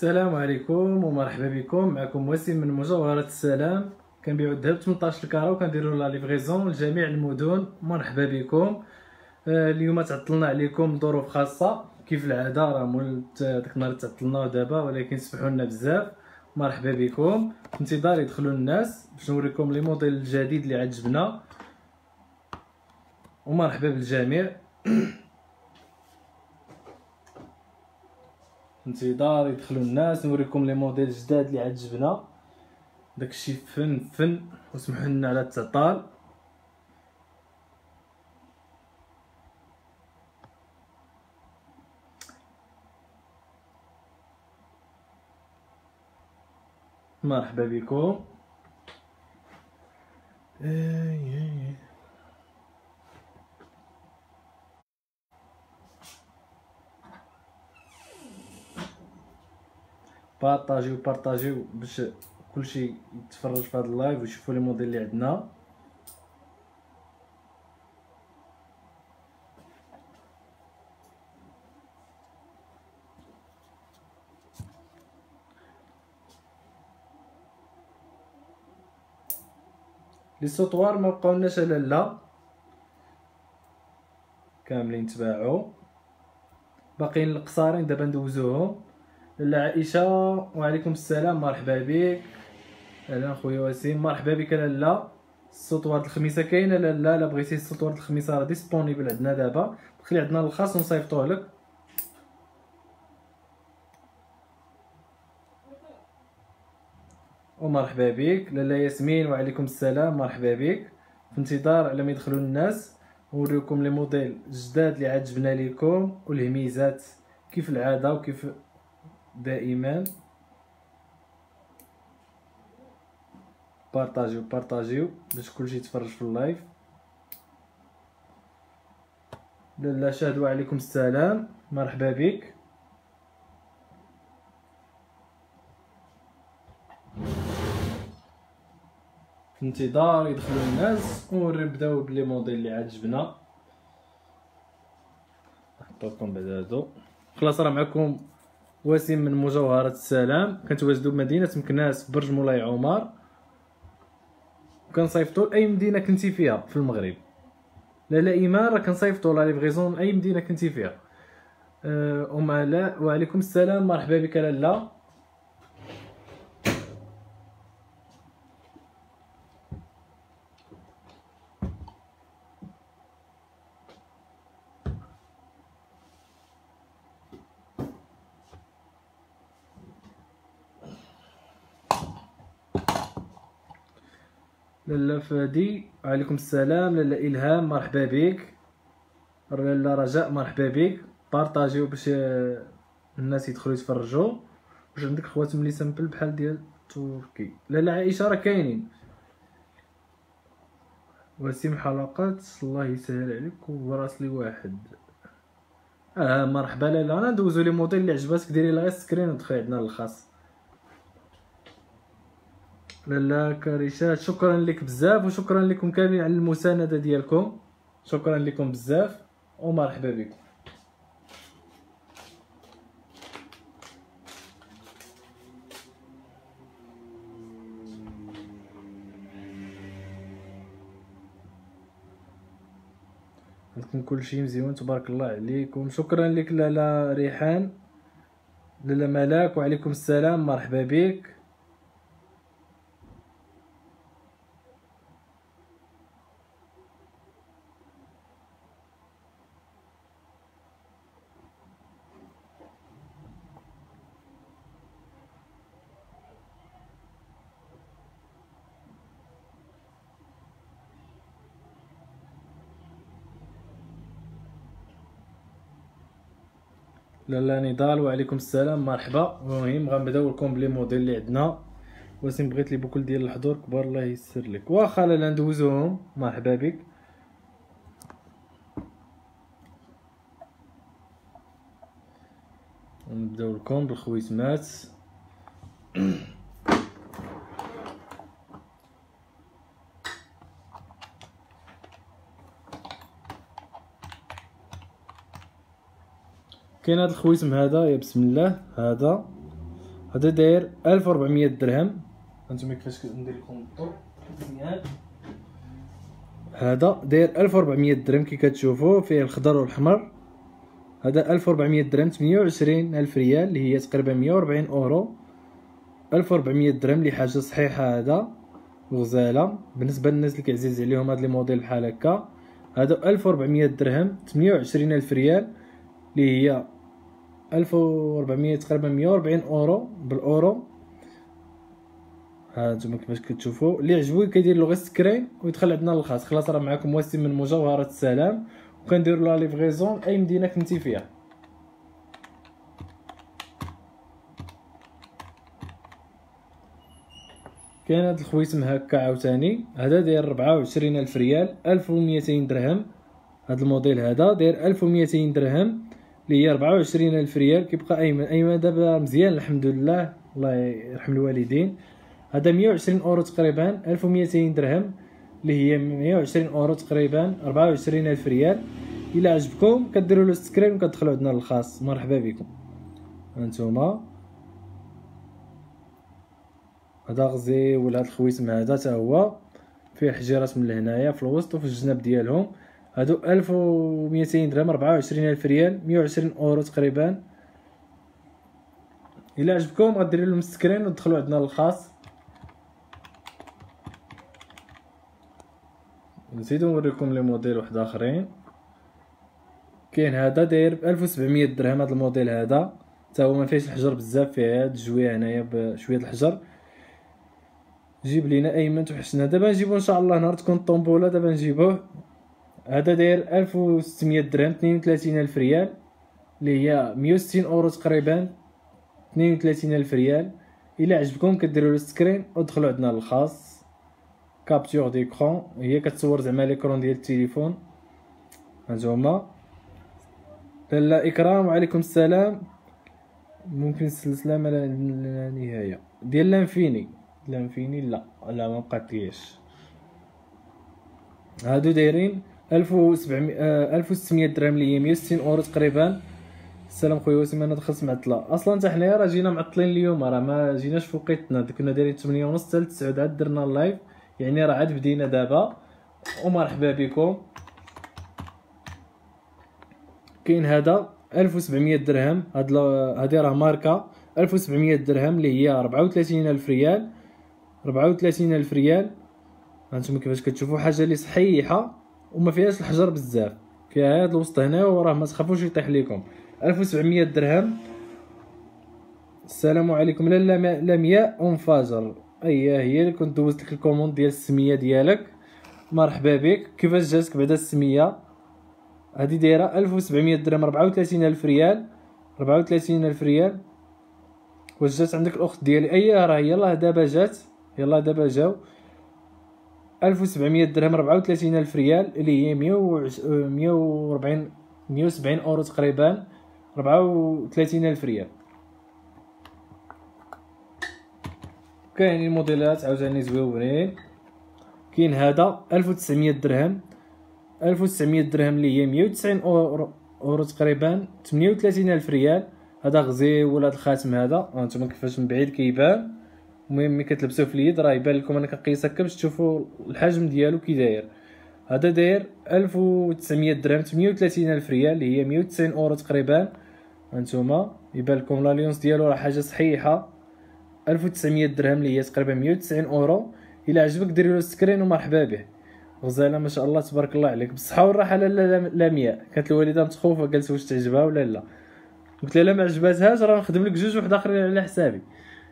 السلام عليكم ومرحبا بكم. معكم وسيم من مجوهرة السلام. كنبيعو الذهب 18 الكارة وكنديرو لا ليفريزون لجميع المدن. مرحبا بكم. اليوم تعطلنا عليكم ظروف خاصة كيف العادة، راه مول داك النهار تعطلنا دابا، ولكن سمحوا لنا بزاف. مرحبا بكم، في انتظار يدخلوا الناس باش نوريكم لي موديل الجديد اللي عجبنا. ومرحبا بالجميع. انتظار يدخلوا الناس نوريكم لي موديل جداد اللي عجبنا. داكشي فن وسمحوا لنا على التعطال. مرحبا بكم. بارطاجيو باش كلشي يتفرج في هذا اللايف ويشوفوا لي موديل اللي عندنا. لي سوطوار ما بقاولناش على لا، كاملين تباعوا. باقيين القصارين دابا ندوزوهم. لاله عائشه وعليكم السلام، مرحبا بك. اهلا خويا وسيم، مرحبا بك لاله. السطوار الخميسه كاينه لاله؟ لا بغيتي السطوار الخميسه راه ديسپونيبل عندنا دابا. دخلي عندنا الخاص ونصيفطوه لك. ومرحبا بك لاله ياسمين، وعليكم السلام، مرحبا بك. في انتظار على ما يدخلوا الناس نوريكم لي موديل الجداد اللي عجبنا لكم والهميزات كيف العاده وكيف دائما. بارطاجيو باش كلشي يتفرج في اللايف. لاله شاد وعليكم السلام، مرحبا بك. في انتظار يدخلوا الناس ونبداو بلي موديل اللي عجبنا. نحطوكم بعد هادو. خلاص راه معكم وسيم من مجوهرة السلام. كنتواجدوا بمدينة مكناس برج مولاي عمر، وكنصيفطوا لاي مدينه كنتي فيها في المغرب. لاله ايمان راه كنصيفطوا لا ليفريزون اي مدينه كنتي فيها. ام الاء وعليكم السلام، مرحبا بك لاله. لاله فادي وعليكم السلام. لاله الهام مرحبا بك. لاله رجاء مرحبا بك. بارطاجيو باش الناس يدخلوا يتفرجوا. واش عندك خواتم لي سامبل بحال ديال تركي؟ لاله عائشه راه كاينين. وسيم حلقات الله يسهل عليك وبراسلي واحد. مرحبا لاله. انا ندوزو لي موديل اللي عجباتك ديري غير سكرين ودخلي عندنا الخاص. لاله كريشات شكرا لك بزاف، وشكرا لكم كاملين على المسانده ديالكم. شكرا لكم بزاف ومرحبا بكم. عندكم كلشي مزيون تبارك الله عليكم. شكرا لك لاله ريحان. لاله ملاك وعليكم السلام، مرحبا بك. لاله نضال وعليكم السلام، مرحبا. المهم غنبداو لكم بلي موديل اللي عندنا. وسيم بغيت لي بوكل ديال الحضور كبار الله يسر لك. واخا لاله ندوزوهم، مرحبا بك. نبداو لكم بالخويتمات. كاين هذا الخويتم هذا، يا بسم الله، هذا هذا داير 1400 درهم. هانتوما كيفاش ندير لكم الضوء مزيان. هذا داير 1400 درهم كي كتشوفوا، فيه الخضر والاحمر. هذا 1400 درهم 28 الف ريال اللي هي تقريبا 140 اورو. 1400 درهم اللي حاجه صحيحه. هذا غزاله بالنسبه للناس اللي كيعزيز عليهم هاد لي موديل بحال هكا. هذا 1400 درهم 28 الف ريال اللي هي 1400 تقريبا 140 اورو بالاورو. ها نتوما كيفاش كتشوفوا. اللي عجبو كيدير له غير سكرين ويدخل عندنا للخاص. خلاص راه معكم واسم من مجوهرات السلام، وكنديروا لا ليفغيزون اي مدينه كنتي فيها. كاين هاد الخويتم هكا عاوتاني. هذا داير 24 الف ريال 1200 درهم. هاد الموديل هذا داير 1200 درهم اللي هي 24 الف ريال. كيبقى ايمن دابا مزيان الحمد لله، الله يرحم الوالدين. هذا 120 اورو تقريبا 1200 درهم اللي هي 120 اورو تقريبا 24 الف ريال. الى عجبكم كديروا له سكرين وكتدخلوا عندنا للخاص. مرحبا بكم. هانتوما هذا غزيول. هذا الخويتم هذا حتى هو فيه حجيرات من لهنايا في الوسط وفي الجناب ديالهم. هادو 1200 درهم 24 الف ريال 120 اورو تقريبا. الى عجبكم غديروا لهم سكرين وتدخلوا عندنا للخاص. نزيدو نوريكم لي موديل واحد اخرين. كاين هذا داير ب 1700 درهم. هذا الموديل هذا حتى هو ما فيهش الحجر بزاف، فيه هاد الجويه هنايا بشويه الحجر. جيب لينا ايمن توحشنا. دابا نجيبو ان شاء الله نهار تكون الطومبوله، دابا نجيبوه. هذا داير 1600 درهم 32 الف ريال اللي هي 160 اورو تقريبا 32 الف ريال. الى عجبكم كديروا له سكرين ودخلوا عندنا للخاص. كابتور ديكرون هي كتصور زعما ليكرون ديال التليفون. هانتوما لاله اكرام وعليكم السلام. ممكن السلسله ما لا نهايه ديال لانفيني. لانفيني لا ما بقاتليش. هادو دايرين 1600 درهم اللي هي 160 اورو تقريبا. السلام خويا وسيم. انا دخلت معطله اصلا حتى حنايا راه جينا معطلين اليوم، راه ما جيناش في وقيتنا. كنا دايرين 8:30 حتى 9 عاد درنا اللايف، يعني راه عاد بدينا دابا. ومرحبا بكم. كاين هذا 1700 درهم. هادي راه ماركه 1700 درهم اللي هي 34 الف ريال 34 الف ريال. هانتوما كيفاش كتشوفوا حاجه اللي صحيحه وما فيهاش الحجر بزاف، فيها هاد الوسط هنا وراه ما تخافوش يطيح لكم. 1700 درهم. السلام عليكم. لاله لمياء انفجر. هي اللي كنت دوزت لك الكوموند ديال السميه ديالك. مرحبا بك. كيفاش جاتك بعدا السميه؟ هادي دايره 1700 درهم 34 الف ريال 34 الف ريال. واش جات عندك الاخت ديالي؟ راه يلاه دابا جات، يلاه دابا جاو. 1700 درهم 34 الف ريال اللي هي 140 170 اورو تقريبا 34 الف ريال. كاينين موديلات عاوتاني زويونين. كاين هذا 1900 درهم 1900 درهم اللي هي 190 اورو تقريبا 38 الف ريال. هذا غزيول. هذا الخاتم هذا هانتوما كيفاش من بعيد كيبان. المهم ملي كتلبسوه في اليد راه يبان لكم. انا كنقيس هكا باش تشوفوا الحجم ديالو كي داير. هذا داير 1900 درهم 38 الف ريال اللي هي 190 اورو تقريبا. هانتوما يبان لكم لاليونس ديالو راه حاجه صحيحه. 1900 درهم اللي هي تقريبا 190 اورو. الا عجبك ديري له سكرين ومرحبا به. غزاله ما شاء الله تبارك الله عليك. بالصحه والراحه. لاله لمياء كانت الوالده متخوفه قالت واش تعجبها ولا لا. قلت لها ما عجباتهاش راه نخدم لك جوج واحد اخرين على حسابي.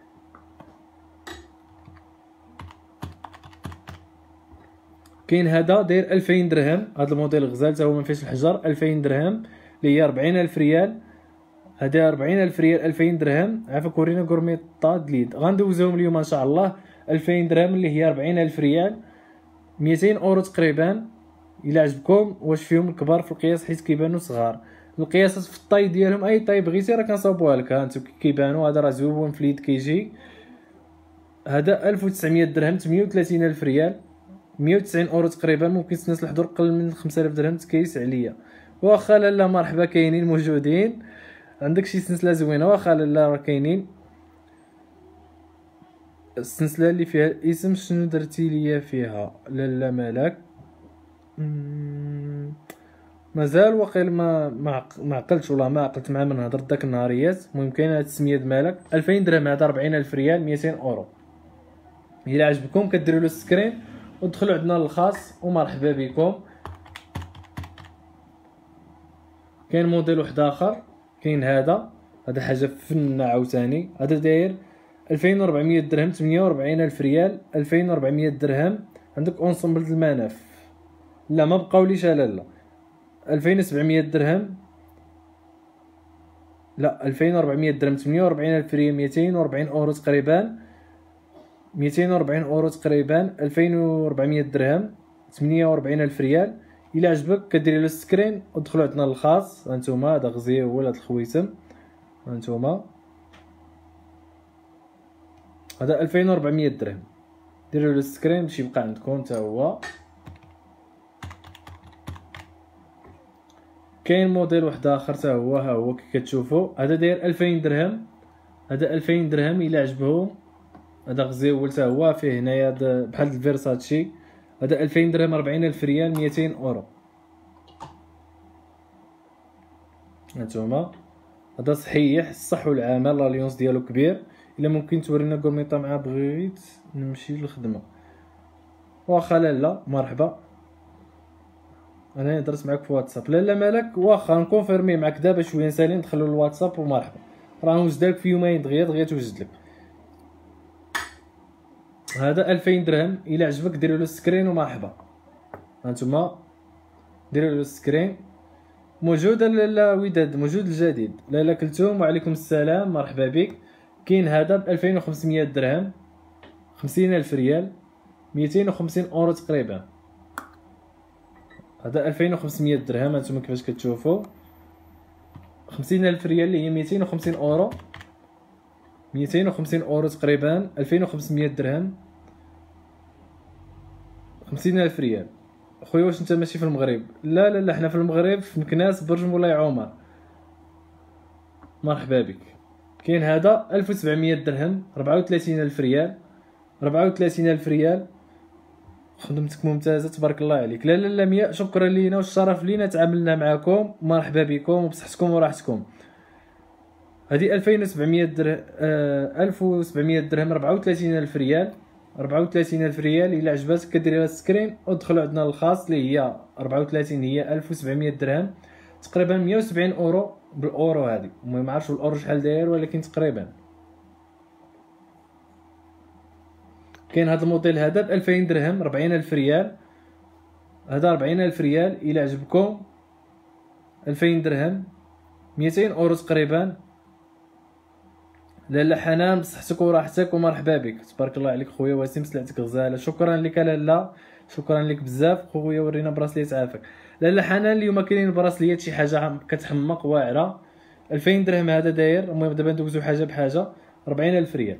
كاين هذا داير 2000 درهم. هذا الموديل غزال حتى هو ما فيهش الحجر. 2000 درهم اللي هي 40 الف ريال. هذا 40 الف ريال 2000 درهم. عافاك ورينا غورميطا دليد غندوزهم اليوم ان شاء الله. 2000 درهم اللي هي 40 الف ريال 200 اورو تقريبا. الى عجبكم واش فيهم الكبار في القياس حيت كيبانوا صغار. القياسات في الطاي ديالهم اي طاي بغيتي راه كنصاوبوها لك. ها انتم كيبانوا. هذا راه زوين في اليد كيجي. هذا 1900 درهم 38 الف ريال 190 اورو تقريبا. ممكن تنس الحضور قل من 5000 درهم تكيس عليا. واخا لاله مرحبا كاينين موجودين. عندك شي سلسله زوينه واخا لاله راه كاينين. السلسله اللي فيها الاسم شنو درتي ليا فيها؟ لالا مالك مازال واقيلا ما عقلتش ولا ما عقلت مع من هضرت داك النهاريات. المهم كاين هاد السميه د مالك 2000 درهم، هذا 40000 ريال 200 اورو. الا عجبكم كديروا له سكرين ودخلوا عندنا للخاص ومرحبا بكم. كاين موديل واحد اخر، كاين هذا حاجه فن عاوتاني. هذا داير 2400 درهم 48000 ريال 2400 درهم. عندك اونسومبل المناف، لا ما بقاوليش لا 2700 درهم، لا 2400 درهم 48000 ريال 240 اورو تقريبا، 240 اورو تقريبا 2400 درهم 48000 ريال. الا عجبك كديري له سكرين ودخلوا عندنا للخاص. هانتوما هذا غزيول هاد الخويتم، هانتوما هذا 2400 درهم. ديروا له سكرين باش يبقى عندكم حتى هو. كاين موديل واحد اخر حتى هو، ها هو كي كتشوفوا هذا داير 2000 درهم، هذا 2000 درهم الا عجبهم. هذا غزيول حتى هو، فيه هنايا بحال الفيرساتشي. هذا 2000 درهم 40000 ريال 200 اورو. هانتوما هذا صحيح الصح والعمل، لاليونس ديالو كبير. الا ممكن تورينا كوميطا مع بغيت نمشي للخدمه. واخا لا مرحبا، انا درت معاك في واتساب. لا مالك واخا نكونفيرمي معاك دابا شويه نسالي ندخلوا للواتساب ومرحبا. راه وجدالك في يومين دغيا توجد لك. هذا 2000 درهم الا عجبك ديروا له سكرين ومرحبا. هانتوما ديروا له سكرين. موجود لا وداد، موجود الجديد. لا كلثوم وعليكم السلام مرحبا بك. كاين هذا ب 2500 درهم 50000 ريال 250 اورو تقريبا. هذا 2500 درهم هانتوما كيفاش كتشوفوا. 50000 ريال اللي هي 250 اورو، 250 اورو تقريبا 2500 درهم 50000 ريال. خويا واش انت ماشي في المغرب؟ لا حنا في المغرب في مكناس برج مولاي عمر. مرحبا بك. كاين هذا 1700 درهم 34000 ريال 34000 ريال. خدمتك ممتازه تبارك الله عليك. لا 100. شكرا لينا والشرف لينا تعاملنا معكم. مرحبا بكم وبصحتكم وراحتكم. هذه 2700 درهم 1700 درهم 34000 ريال 34000 ريال. الا عجباتك كديري لها سكرين ودخلوا عندنا الخاص اللي هي 34 هي 1700 درهم تقريبا 170 اورو بالاورو. هذه ما عرفتش الاورو شحال داير ولكن تقريبا. كاين هذا الموديل هذا ب 2000 درهم 40000 ريال. هذا 40000 ريال الا عجبكم 2000 درهم 200 اورو تقريبا. لالا حنان بصحتك وراحتك ومرحبا بك. تبارك الله عليك خويا وسيم، سلعتك غزاله. شكرا لك لالا، شكرا لك بزاف خويا. ورينا براسليت عافاك. لالا حنان اليوم كاينين براسليات شي حاجه كتحمق واعره. 2000 درهم هذا داير. المهم دابا ندوزو حاجه بحاجه. 40000 ريال.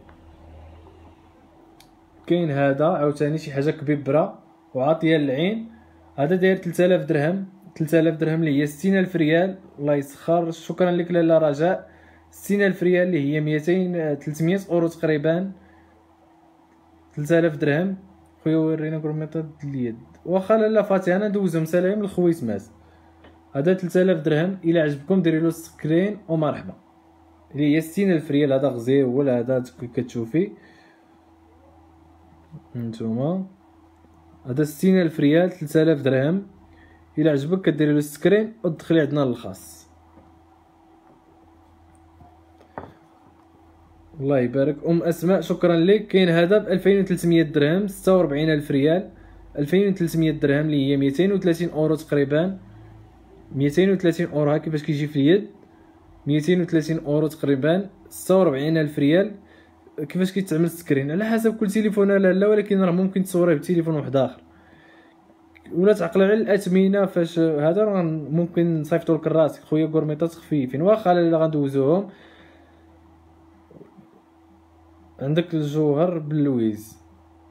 كاين هذا عاوتاني شي حاجه كبيبره وعاطيه للعين. هذا داير 3000 درهم 3000 درهم اللي هي 60000 ريال. الله يسخر. شكرا لك لالا رجاء. 60000 ريال اللي هي 200 300 اورو تقريبا. 3000 درهم. خويا ورينا كروميطه اليد. واخا لالا فاتي انا ندوزهم سلام للخويتمات. هذا 3000 درهم الا عجبكم ديري له سكرين ومرحبا. اللي هي 60000 ريال. هذا غزيول هذا كتشوفي نتوما. هذا 60000 ريال 3000 درهم الا عجبك كديري له سكرين ودخلي عندنا للخاص. الله يبارك. اسماء شكرا لك. كاين هذا ب 2300 درهم 46000 ريال 2300 درهم اللي هي 230 اورو تقريبا. 230 اورو ها كيفاش كيجي في اليد. 230 اورو تقريبا 46000 ريال. كيفاش كيتعمل سكرين على حسب كل تليفون لا ولكن راه ممكن تصوريه بتليفون واحد اخر ولا تعقل على الاثمنه. فاش هذا راه ممكن نصيفطو لك راسك خويا كورميطات خفيفين. واخا لا غندوزوهم. عندك الجوهر بلويز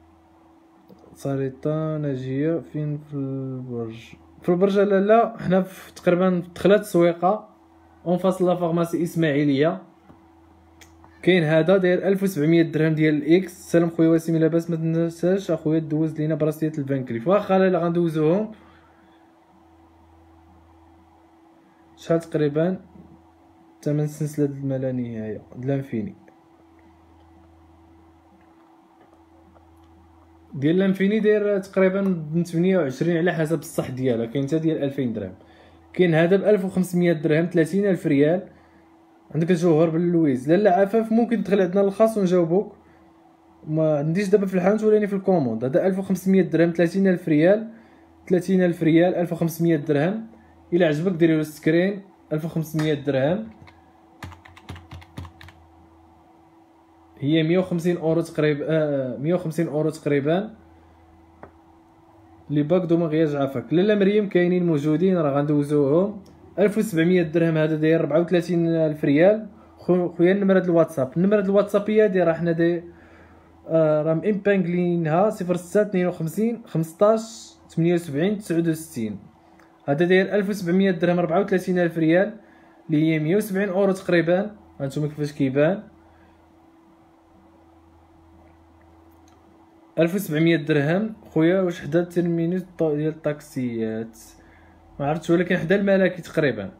صاريطه ناجيه فين في البرج. في البرج لا حنا تقريبا دخلات السويقه اون فاصل لا فارماسي اسماعيليه. كاين هذا داير 1700 درهم ديال الاكس. سلام خويا وسيم لاباس؟ ما تنساش اخويا دوز لينا براسيات الفانكريف. واخا لا غندوزوهم. شحال تقريبا ثمن سلسله ما لا نهايه د لانفيني ديال لانفيني؟ داير تقريبا ب 28 على حسب الصح ديالها. كاين حتى ديال 2000 درهم. كاين هذا ب 1500 درهم 30000 ريال. عندك الجوهر باللويز. لا عفاف ممكن تدخل عندنا للخاص ونجاوبوك. ما عنديش دابا في الحانوت ولاني في الكوموند. هذا 1500 درهم 30000 ريال. 30000 ريال 1500 درهم. الا عجبك ديري له سكرين. 1500 درهم هي 150 اورو تقريبا. 150 اورو تقريبا. لي باك دو مغياج عافاك. لالا مريم كاينين موجودين راه غندوزوهم. 1700 درهم هذا داير 34000 ريال. خويا النمره د الواتساب. النمره د الواتساب هي دايره حنا داير راه مامبانغلينها 06 52 15 78 69. هذا داير 1700 درهم 34000 ريال اللي هي 170 اورو تقريبا. هانتوما كيفاش كيبان. 1700 درهم خويا. واش حدا الترمينوس ديال الطاكسيات؟ ما عرفتش ولكن حدا الملكي تقريبا.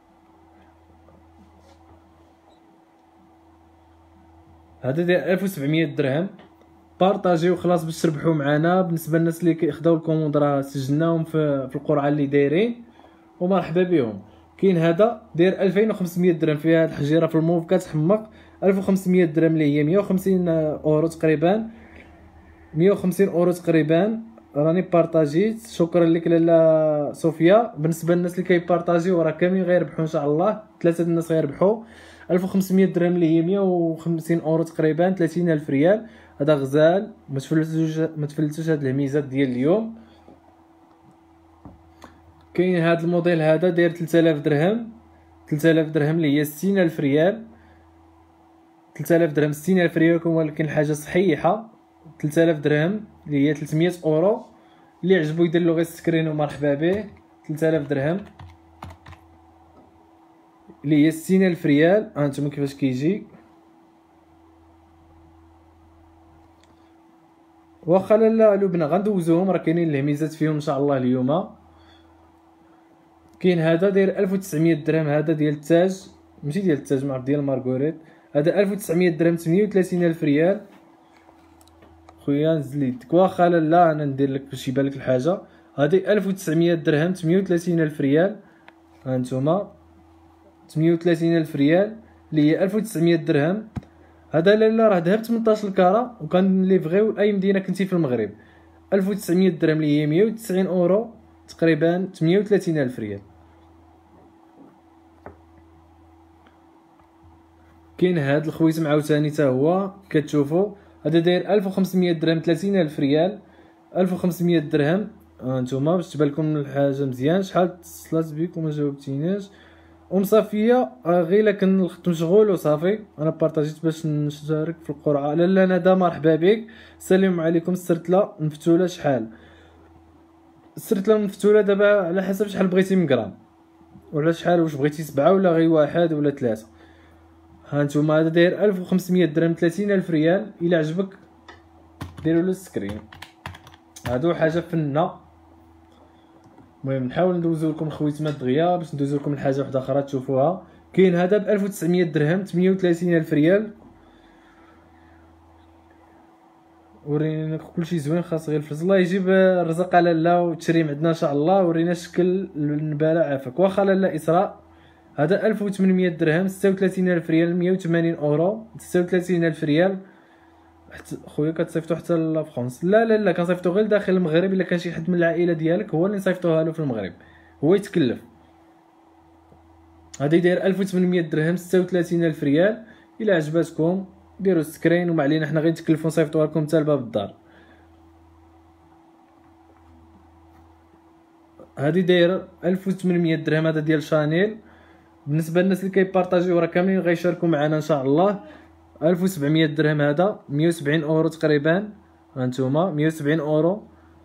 هذا داير 1700 درهم. بارطاجيو خلاص باش تربحوا معنا. بالنسبه للناس اللي كيخداو الكوموند راه سجلناهم في القرعه اللي دايرين ومرحبا بهم. كاين هذا داير 2500 درهم فيها هاد الحجيره في الموف كتحمق. 1500 درهم اللي هي 150 اورو تقريبا. 150 اورو تقريبا. راني بارطاجيت. شكرا لك لاله صوفيا. بالنسبه للناس اللي كيبارطاجيو راه كاملين غيربحوا ان شاء الله. 3 الناس غيربحوا. 1500 درهم اللي هي 150 اورو تقريبا. 30000 ريال. هذا غزال. ما تفلتوش هاد الهميزات ديال اليوم. كاين هاد الموديل هذا داير 3000 درهم. 3000 درهم اللي هي 60000 ريال. 3000 درهم 60000 ريال ولكن الحاجه صحيحه. 3000 درهم اللي هي 300 اورو. اللي عجبو يدير له غير سكرين ومرحبا به. 3000 درهم اللي هي 60000 ريال. هانتوما كيفاش كيجي. واخا لا لبنى غندوزوهم راه كاينين الهميزات فيهم ان شاء الله اليوم. كاين هذا داير 1900 درهم. هذا ديال التاج ماشي ديال التاج معرف ديال مارغوريت. هذا 1900 درهم 38000 ريال. خويا نزل يدك. واخا لا انا ندير لك باش يبان لك الحاجه. هذه 1900 درهم 38000 ريال. هانتوما 38000 ريال اللي هي 1900 درهم. هذا لا راه ذهب 18 كاره وكان ليفغيو اي مدينه كنتي في المغرب. 1900 درهم اللي هي 190 اورو تقريبا. 38000 ريال. كاين هاد الخويتم عاوتاني حتى هو كتشوفوا. هذا داير 1500 درهم 30000 ريال. 1500 درهم. هانتوما باش تبان لكم الحاجه مزيان. شحال اتصلت بك وما جاوبتيناش صافيه؟ غير الا كان الخط مشغول وصافي. انا بارطاجيت باش نشارك في القرعه. لا ندى مرحبا بك. السلام عليكم. السرتله مفتوله شحال؟ السرتله المفتوله دابا على حسب شحال بغيتي من غرام ولا شحال. واش بغيتي 7 ولا غير 1 ولا 3؟ هانتوما هذا داير 1500 درهم 30000 ريال. الا عجبك ديروا له السكرين. هادو حاجه فنه. المهم نحاول ندوزو لكم الخويتمات دغيا باش ندوزو لكم الحاجه واحده اخرى تشوفوها. كاين هذا ب 1900 درهم 38000 ريال. ورينا كلشي زوين خاص غير الفلوس. الله يجيب الرزق على لا والتشريم عندنا ان شاء الله. ورينا شكل النباله عافاك. واخا لا اسراء. هذا 1800 درهم 36000 ريال 180 اورو. 36000 ريال. خويا كتصيفطو حتى لفرنسا؟ لا كنصيفطو غير داخل المغرب. الا كان شي حد من العائله ديالك هو اللي نصيفطوها له في المغرب هو يتكلف. هذا يدير 1800 درهم 36000 ريال. الا عجباتكم ديروا سكرين وما علينا حنا غير نتكلفوا نصيفطوها لكم حتى لباب الدار. هذه داير 1800 درهم. هذا ديال شانيل. بالنسبه للناس اللي كيبارطاجيو راه كاملين غيشاركوا معنا ان شاء الله. 1700 درهم. هذا 170 اورو تقريبا. هانتوما 170 اورو.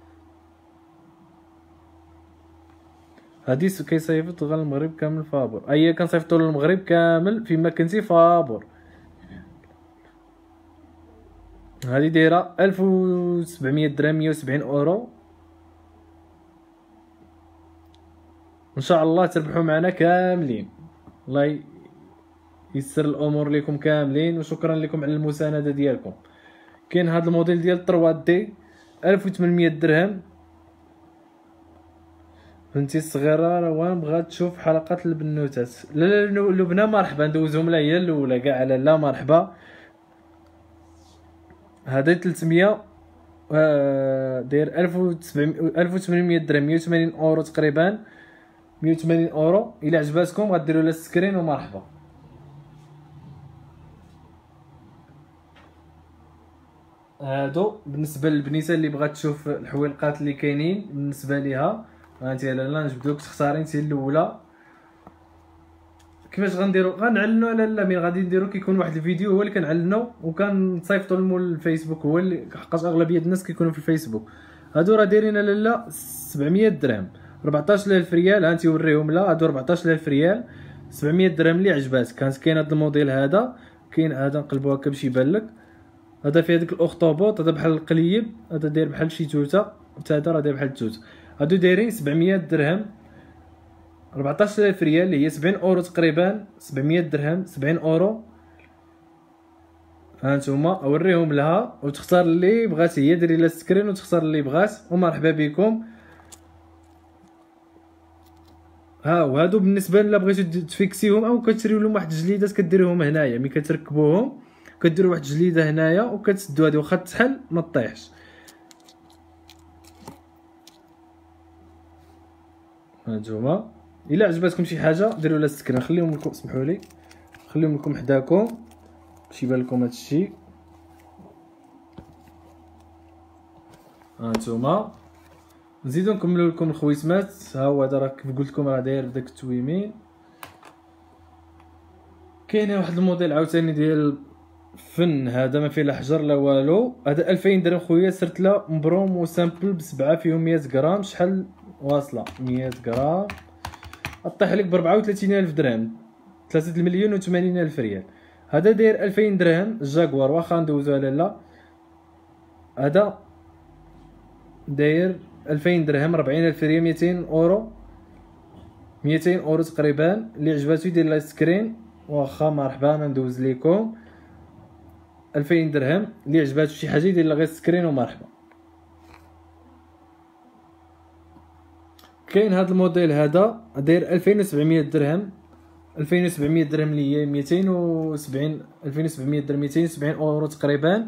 هادي كيصيفط غير المغرب كامل فابور. اي كنصيفطوا للمغرب كامل فيما كنتي فابور. هذه دايره 1700 درهم 170 اورو. ان شاء الله تربحوا معنا كاملين. الله يسر الامور لكم كاملين، وشكرا لكم على المسانده ديالكم. كاين هذا الموديل ديال 3 دي 1800 درهم. بنتي الصغيره روان بغات تشوف حلقات البنوتات. لا لبنى مرحبا، ندوزهم لها هي الاولى كاع. لا مرحبا. هذا 300 داير 1800 درهم 180 اورو تقريبا. 180 اورو. الا عجباتكم غديروا لها سكرين ومرحبا. هادو بالنسبه للبنيته اللي بغات تشوف الحويلقات اللي كاينين بالنسبه ليها. هانتي لالا نجبدوك تختاري انت الاولى. كيفاش غنديرو؟ غنعلنو على لا مين غادي نديرو كيكون واحد الفيديو هو اللي كنعلنو وكنصيفطو لمول الفيسبوك، هو اللي حقاش اغلبيه الناس كيكونوا في الفيسبوك. هادو راه دايرين لالا 700 درهم 14000 ريال. هانتي وريهم لا، هادو 14000 ريال 700 درهم اللي عجباتك. كاين هاد الموديل هذا، كاين هذا نقلبو هكا باش يبان لك. هذا فيه هذاك الاخطبوط، هذا بحال القليب، هذا داير بحال شي توته، حتى هذا راه داير بحال التوت. هادو دايرين 700 درهم 14000 ريال اللي هي 70 اورو تقريبا. 700 درهم 70 اورو. ها نتوما اوريهم لها وتختار اللي بغات هي، ديري لها سكرين وتختار اللي بغات. ومرحبا بكم. ها وهادو بالنسبه الا بغيتو تفيكسيهم او كتشريو لهم واحد الجليدات كديروهم هنايا. ملي كتركبوهم كديروا واحد الجليده هنايا وكتسدوا هذه، واخا تحل ما طيحش. هانتوما الا عجباتكم شي حاجه ديروا لها السكرين. خليهم لكم، اسمحوا لي خليهم لكم حداكم باش يبان لكم هادشي. هانتوما نزيدو نكملوا لكم الخويتمات. ها هو هذا راه كيف قلت لكم راه داير بداك التويمين. كاين واحد الموديل عاوتاني ديال فن، هذا ما فيه لا حجر لا والو. هذا 2000 درهم خويا. سرت له مبروم وسامبل بسبعه فيهم 100 غرام. شحال واصله 100 غرام؟ طيح لك ب 34000 درهم 3,080,000 ريال. هذا داير 2000 درهم الجاكوار. واخا ندوزو على لا، هذا داير 2000 درهم 40000 ريال 200 اورو. 200 اورو تقريبا. اللي عجباتو يدير لا سكرين. واخا مرحبا انا ندوز لكم 2000 درهم. اللي عجباتو شي حاجه يدير لها غير سكرين ومرحبا. كاين هذا الموديل هذا داير 2700 درهم. 2700 درهم اللي هي 270. 2700 درهم 270 اورو تقريبا.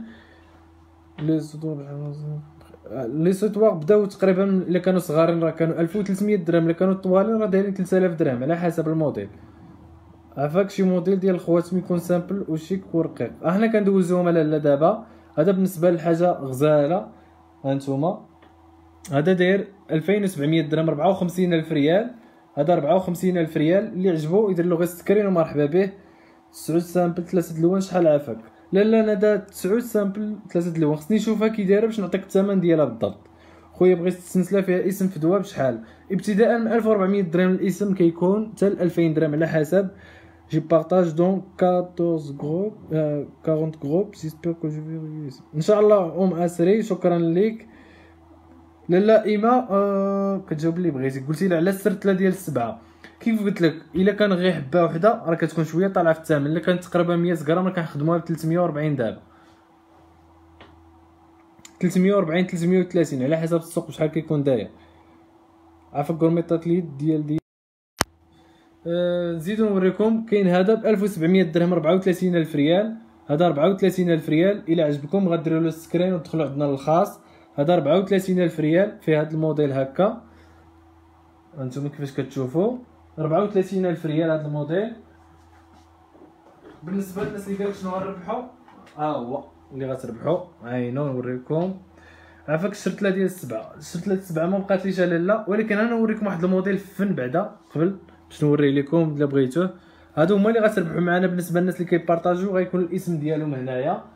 لي سوطوار بداو تقريبا الا كانوا صغارين راه كانوا 1300 درهم، الا كانوا طوالين راه دايرين 3000 درهم على حسب الموديل. عفاك شي موديل ديال الخواتم يكون سامبل وشيك ورقيق. احنا كندوزوهم على لا دابا. هذا بالنسبه للحاجه غزاله. هانتوما هذا داير 2700 درهم 54000 ريال. هذا 54000 ريال. اللي عجبو يدير له غير سكرين ومرحبا به. 9 سامبل 3 الوان. شحال عافاك؟ لا هذا 9 سامبل 3 الوان. خصني نشوفها كي دايره باش نعطيك الثمن ديالها بالضبط. خويا بغيت السلسله فيها اسم فدوى بشحال؟ ابتداء من 1400 درهم الاسم كيكون حتى 2000 درهم على حسب. جي بارطاج دون 14 جروب 40 جروب. جيسبر كو جو في ان شاء الله اسري. شكرا ليك. لا ايما كتجاوب اللي بغيتي. قلتي لي على السرتله ديال السبعه. كيف قلت لك الا كان غير حبه وحده راه كتكون شويه طالعه في الثمن. الا كانت تقريبا 100 غرام راه كنخدموها ب 340 دابا. 340 330 على حسب السوق بشحال كيكون داير. عافاك غورميطات اليد ديال نزيدو نوريكم. كاين هذا ب 1700 درهم 34000 ريال. هذا 34000 ريال. الا عجبكم غديروا له السكرين وتدخلوا عندنا للخاص. هذا 34000 ريال في هذا الموديل هكا. هانتوما كيفاش كتشوفوا 34000 ريال هذا الموديل. بالنسبه للناس اللي قالك شنو غنربحوا، هو اللي غتربحوا عينو نوريكم. عافاك الشرتله ديال السبعه. الشرتله السبعه ما بقاتليش لا، ولكن انا نوريكم واحد الموديل فن بعدا قبل باش نوري لكم الا بغيتوه. هادو هما اللي غتربحوا معنا. بالنسبه للناس اللي كيبارطاجيو غيكون الاسم ديالهم هنايا.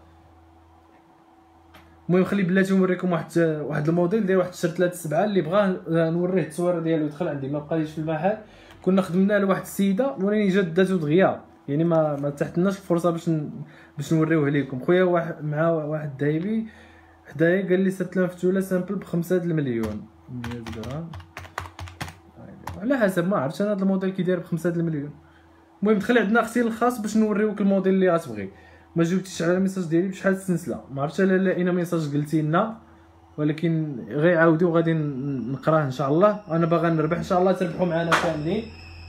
المهم خلي بلاتي نوريكم واحد الموديل داير واحد الشرتله السبعه. اللي بغى نوريه التصويره ديالو يدخل عندي. ما بقاليش في المحل. كنا خدمنا لواحد السيده ولكن جات داتو دغيا يعني ما تحتناش الفرصه باش نوريوه لكم. خويا واحد مع واحد دايبي حدايا قال لي صرت لها فتوله سامبل ب5 المليون 100 غرام، على حسب ما عرفتش انا هذا الموديل كي داير ب5 المليون. المهم دخل عندنا اختي الخاص باش نوريوك الموديل اللي غتبغي. ما جاوبتيش على الميساج ديالي بشحال السلسله، ما عرفتش الا لقينا ميساج قلتي لنا، ولكن غير عاودي وغادي نقراه ان شاء الله. انا باغا نربح ان شاء الله تربحوا معنا كاملين.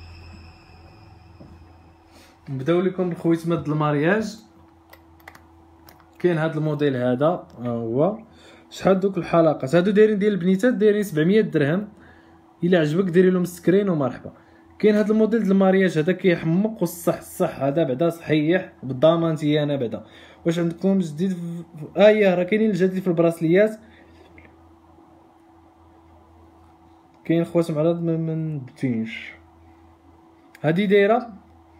نبداو لكم بخويتمات المارياج. كاين هذا الموديل هذا هو. شحال دوك الحلقات هادو دايرين ديال البنيتات دايرين 700 درهم. الا عجبك ديري لهم سكرين ومرحبا. كاين هذا الموديل ديال المارياج هذا كيحمق والصح هذا بعدا صحيح بالضمانتي انا بعدا. واش عندكم جديد راه كاينين الجديد في البراسليات. كاين خوات معرض ما ندفينش. هذه دايره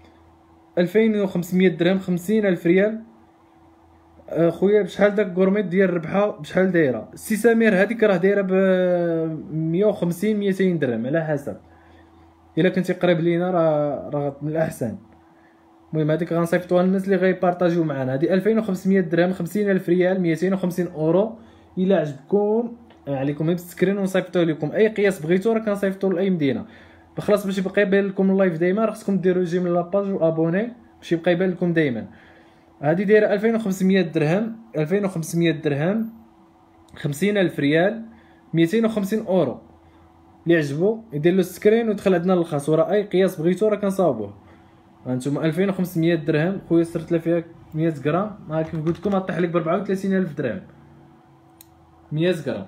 2500 درهم 50,000 ريال. خويا بشحال داك غورميت ديال الربحه بشحال دايره؟ السي سمير هذيك راه دايره ب 150 200 درهم على حسب. الا كنتي قريب لينا راه من الاحسن. المهم هذيك غنصيفطوها للناس اللي غيبارطاجيو معنا. هذه 2500 درهم 50,000 ريال 250 اورو. الا عجبكم عليكم غير بالسكرين ونصيفطوه لكم. اي قياس بغيتو راه كنصيفطوه لاي مدينه. بخلاص باش يبقى يبان لكم اللايف دائما راه خصكم ديروا جيم لاباج وابوني باش يبقى يبان لكم دائما. هذه دايره 2500 درهم 2500 درهم 50,000 ريال 250 اورو. اللي عجبو يدير له السكرين ويدخل عندنا للخاص، وراه اي قياس بغيتو راه كنصاوبوه. هانتوما 2500 درهم. خويا صرت لها فيها 100 غرام. كيف قلت لكم غطيح لك ب 34,000 درهم 100 غرام.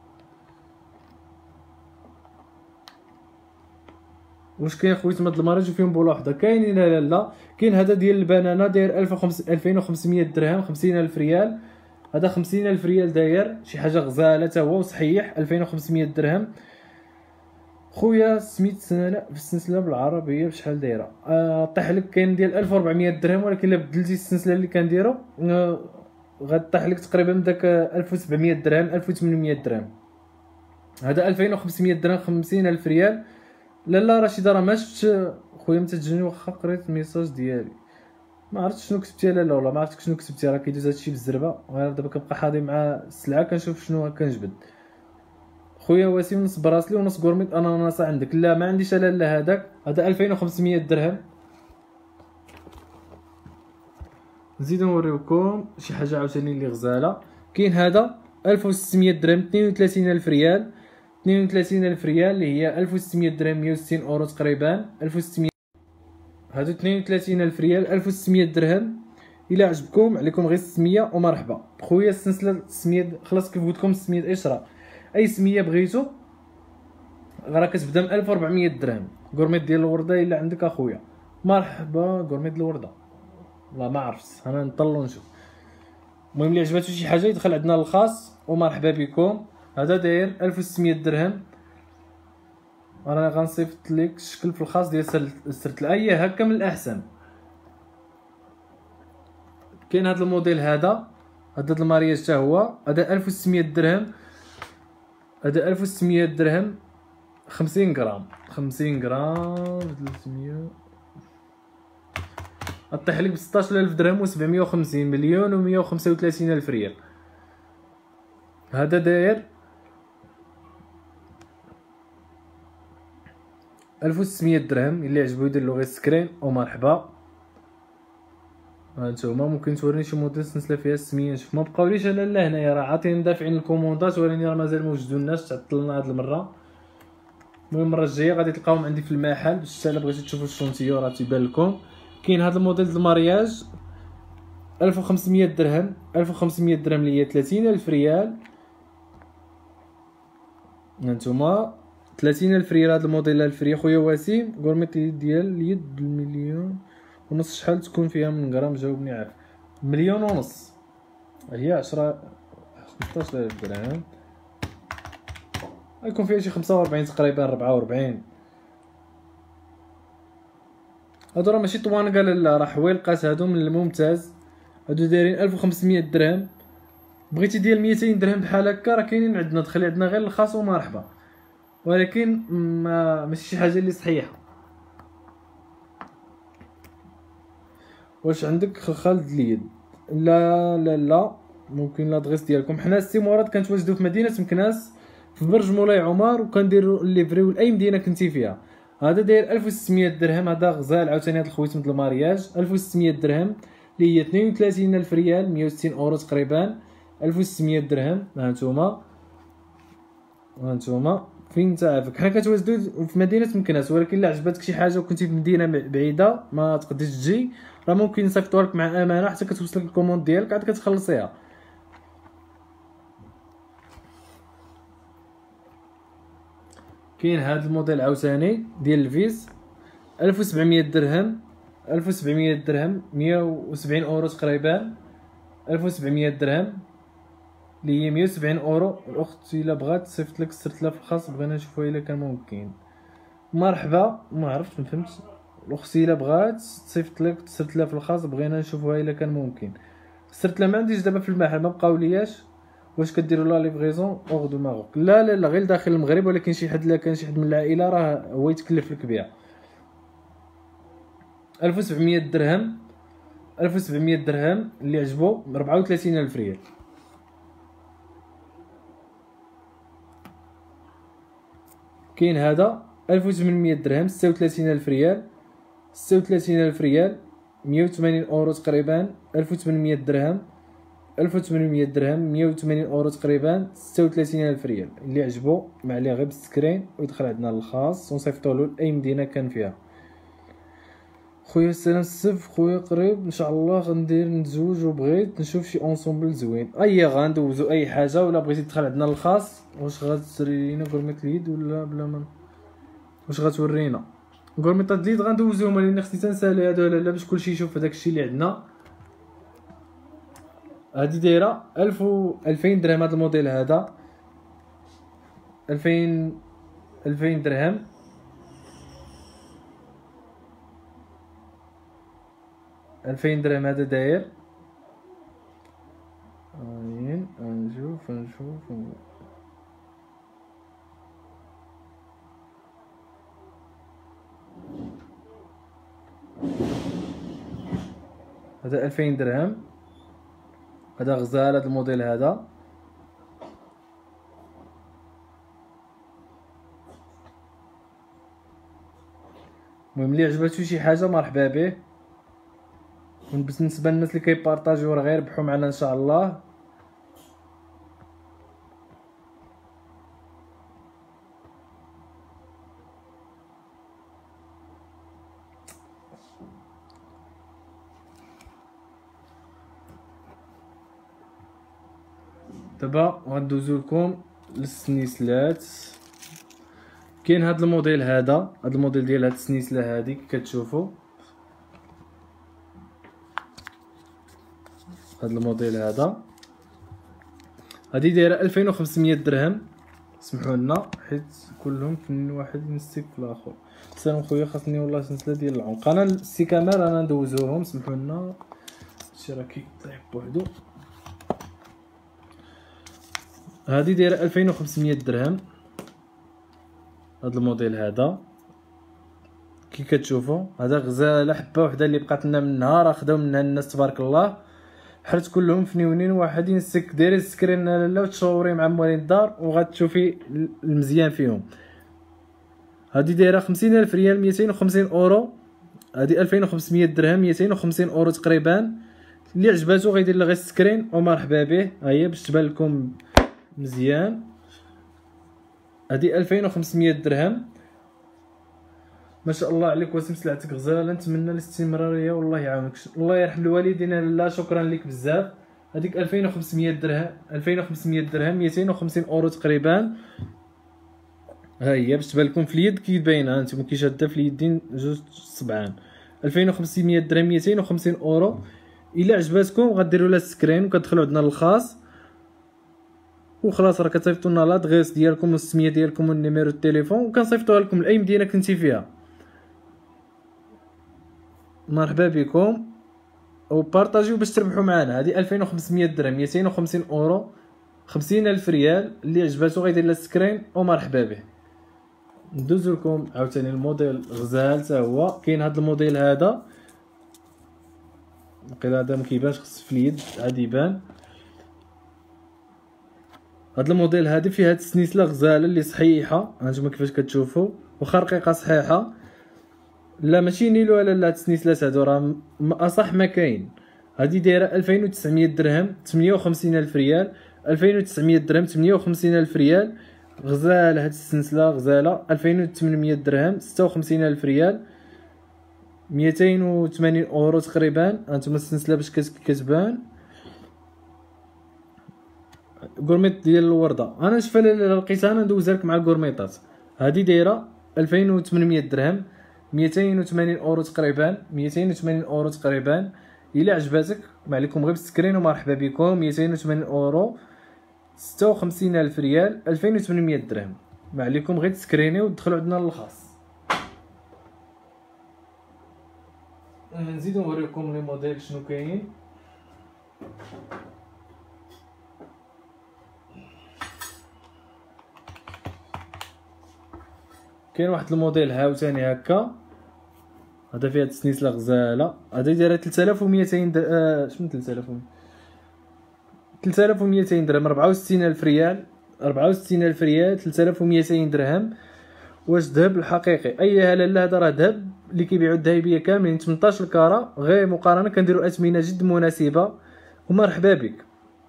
واش كاين خويا هاد المريض فيهم بوله وحده؟ كاينين لا كاين هذا ديال البنانه داير 2500 درهم 50,000 ريال. هذا 50,000 ريال داير شي حاجه غزاله حتى هو وصحيح 2500 درهم. خويا سميت سنه في السلسله بالعربيه بشحال دايره؟ طيح لك كاين ديال 1400 درهم، ولكن الا بدلتي السلسله اللي كنديرو غطيح لك تقريبا من داك 1700 درهم 1800 درهم. هذا 2500 درهم 50,000 ريال. لا رشيده راه ما شفتش خويا متتجني واخا قريت الميساج ديالي. ما عرفتش شنو كتبتي لا والله ما عرفتك شنو كتبتي. راه كيدوز هادشي بالزربه. غير دابا كنبقى حاضي مع السلعه كنشوف شنو كنجبد. خويا وسيم نص براسلي ونص غورميت اناناس عندك؟ لا ما عنديش لا هذاك. هذا 2500 درهم. نزيد نوريوكم شي حاجه عاوتاني اللي غزاله. كاين هذا 1600 درهم 32,000 ريال 32,000 ريال اللي هي 1600 درهم 160 اورو تقريبا 1600. هادو 32,000 ريال 1600 درهم. الا عجبكم عليكم غير 600 ومرحبا. خويا السلسله 600 خلاص كيف قلت لكم 600 اشرا. اي سميه بغيتو راه كتبدا من 1400 درهم. غورميت ديال الورده الا عندك اخويا مرحبا. غورميت ديال الورده والله ما عرفت انا نطلو نشوف. المهم اللي عجباتو شي حاجه يدخل عندنا للخاص ومرحبا بكم. هذا داير 1600 درهم. انا غنصيفط لك الشكل في الخاص ديال سرت الايه هكا من الاحسن. كاين هذا الموديل هذا المارياج حتى هو. هذا 1600 درهم. هذا 1600 درهم 50 غرام 50 غرام 300. غطيح لك ب 16,000 درهم و 750 مليون و 135,000 ريال. هذا داير 1600 درهم. اللي عجبو يدير له غير سكرين ومرحبا. هانتوما ممكن توريني شي موديل سلسله فيها السميه نشوف. ما بقاوليش انا لا هنايا راه عاطيني دافعين الكوموندات ولكن راه مازال موجدوناش تعطلنا هاد المره. المهم المره الجايه غادي تلقاوهم عندي في المحل باش الا بغيتو تشوفوا الشونتيو راه تيبان لكم. كاين هذا الموديل ديال المارياج 1500 درهم 1500 درهم اللي هي 30,000 ريال. هانتوما 30,000 ريال. هذا الموديل الفري خويا وسيم. غورميت ديال اليد بالمليون ونص. شحال تكون فيها من غرام؟ جاوبني عارف. مليون ونص هي 10 15,000 درهم. غيكون فيها شي 45 تقريبا 44. هادو راه ماشي طوانقه لا راه حويلقات. هادو من الممتاز. هادو دايرين 1500 درهم. بغيتي ديال 200 درهم بحال هكا راه كاينين عندنا. دخلي عندنا غير الخاص ومرحبا. ولكن ماشي شي حاجه اللي صحيحه. واش عندك خلخال اليد؟ لا لا لا، ممكن لادغيس ديالكم. حنا السي مراد كنتواجدوا في مدينه مكناس في برج مولاي عمر، وكنديروا الليفريو لاي مدينه كنتي فيها. هذا داير 1600 درهم. هذا غزال عاوتاني هاد الخويت مثل المارياج 1600 درهم اللي هي 32000 ريال 160 اورو تقريبا. 1600 درهم. ها نتوما فين نتاعك. حنا كنتواجدوا في مدينه مكناس، ولكن الا عجبتك شي حاجه وكنتي في مدينه بعيده ما تقدرش تجي، راه ممكن نصيفطوها لك مع امانه حتى كتوصلك الكوموند ديالك عاد كتخلصيها. كاين هذا الموديل عاوتاني ديال الفيز 1700 درهم. 1700 درهم 170 اورو تقريبا. 1700 درهم اللي هي 170 اورو. الاخت الا بغات صيفط لك السرت لها في الخاص، بغينا نشوفوها الا كان ممكن. مرحبا، ما عرفتش ما فهمتش. الاخت الا بغات صيفط لك السرت لها في الخاص، بغينا نشوفوها الا كان ممكن. السرت لها ما عنديش دابا في المحل، ما بقاولياش. واش كديروا لا ليفريزون اور دو ماروك؟ لا لا لا، غير داخل المغرب، ولكن شي حد لا كان شي حد من العائله راه هو يتكلف لك بها. 1700 درهم. 1700 درهم اللي عجبو 34000 ريال. كاين هذا 1800 درهم 36000 ريال. 36000 ريال 180 اورو تقريبا. 1800 درهم 1800 درهم 180 اورو تقريبا. 36000 ريال اللي عجبو ما عليه غير بالسكرين ويدخل عندنا للخاص ونصيفطولو لاي مدينه كان فيها. خويا السلام السف، خويا قريب ان شاء الله غندير نتزوج وبغيت نشوف شي اونسومبل زوين. غندوزو اي حاجه. ولا بغيتي تدخل عندنا للخاص، واش غتسري لينا كورميط اليد ولا بلا ما؟ واش غتورينا كورميط اليد؟ غندوزوهم، لان خصني تنسالي هادو لا باش كلشي يشوف هداك الشيء اللي عندنا. هادي دايره 1000 و 2000 درهم. هذا الموديل هذا 2000 درهم. 2000 درهم هذا داير. نشوف هذا 2000 درهم. هذا غزال هذا الموديل هذا. المهم اللي عجباتو شي حاجه مرحبا به. بالنسبه للناس اللي كيبارطاجيو راه غير ربحوا معنا ان شاء الله. دابا غندوزو لكم للسنيسلات. كاين هذا الموديل هذا. هذا الموديل ديال هاد السنيسله هذه كتشوفوا. هذا الموديل هذا هذه دايره 2500 درهم. سمحوا لنا حيت كلهم فن واحد يمسك في الاخر. سلام خويا، خاصني والله سلسله ديال العنق. انا السي كمال انا ندوزوهم. سمحوا لنا هادشي راه كيطيح بوحدو. هذه دايره 2500 درهم. هذا الموديل هذا كي كتشوفوا هذا غزاله حبه وحده اللي بقات لنا منها، راه خداو منها الناس تبارك الله. حرت كلهم فنيونين واحد ينسك داير السكرين لاله وتشاوري مع موالين الدار وغتشوفي المزيان فيهم. هذه دايره 50000 ريال 250 اورو. هذه 2500 درهم 250 اورو تقريبا. اللي عجباتو غيدير لها غير السكرين ومرحبا به. ها هي باش تبان لكم مزيان. هذه 2500 درهم. ما شاء الله عليك واسم سلعتك غزاله. نتمنى الاستمراريه والله يعاونك. الله يرحم الوالدين. لا شكرا لك بزاف. هذيك 2500 درهم. 2500 درهم 250 اورو تقريبا. ها هي باش تبان لكم في اليد كي باينه انتم كي شاده في اليدين جوج صبعان. 2500 درهم 250 اورو. الا عجباتكم غديروا لها السكرين وكتدخلوا عندنا للخاص وخلاص. راه كتصيفطوا لنا لادغيس ديالكم والسميه ديالكم والنيميرو التليفون وكنصيفطوها لكم لاي مدينه كنتي فيها. مرحبا بكم وبارطاجيو باش تربحوا معنا. هذه 2500 درهم 250 اورو 50000 ريال. اللي عجباتو غيدير لها السكرين ومرحبا به. ندوزو لكم عاوتاني الموديل غزال حتى هو. كاين هذا الموديل هذا وقيلا هذا مكيبانش، خص في اليد عاد يبان. هاد الموديل هادي فيها هاد السنيسله غزاله اللي صحيحه، هانتوما كيفاش كتشوفوا، واخا رقيقه صحيحه. لا ماشي نيلو، لا هاد السنيسلات هادو راه اصح ما كاين. هادي دايره 2900 درهم 58 الف ريال، 2900 درهم 58 الف ريال. غزاله هاد السلسله غزاله. 2800 درهم 56 الف ريال، 280 اورو تقريبا. هانتوما السلسله باش كتبان غورميط ديال الورده. انا شوف لقيتها انا ندوزها لك مع الغورميطات. هادي دايره 2800 درهم 280 اورو تقريبا، 280 اورو تقريبا. الا عجباتك ما عليكم غير بالسكرين ومرحبا بكم. 280 اورو 56 الف ريال، 2800 درهم. ما عليكم غير تسكريني ودخلوا عندنا للخاص. نزيدو نوريكم لي موديل شنو كاين. كاين واحد الموديل هاوتاني هكا، هذا فيها السنيسله غزاله. هذا دايره 3200 شنو 3200 درهم، 64 الف ريال، 64 الف ريال، 3200 درهم. واش ذهب الحقيقي؟ اي لاله هذا راه ذهب اللي كيبيعوا الذهبيه كاملين 18 كاره. غير مقارنه كنديروا اثمنه جد مناسبه ومرحبا بك.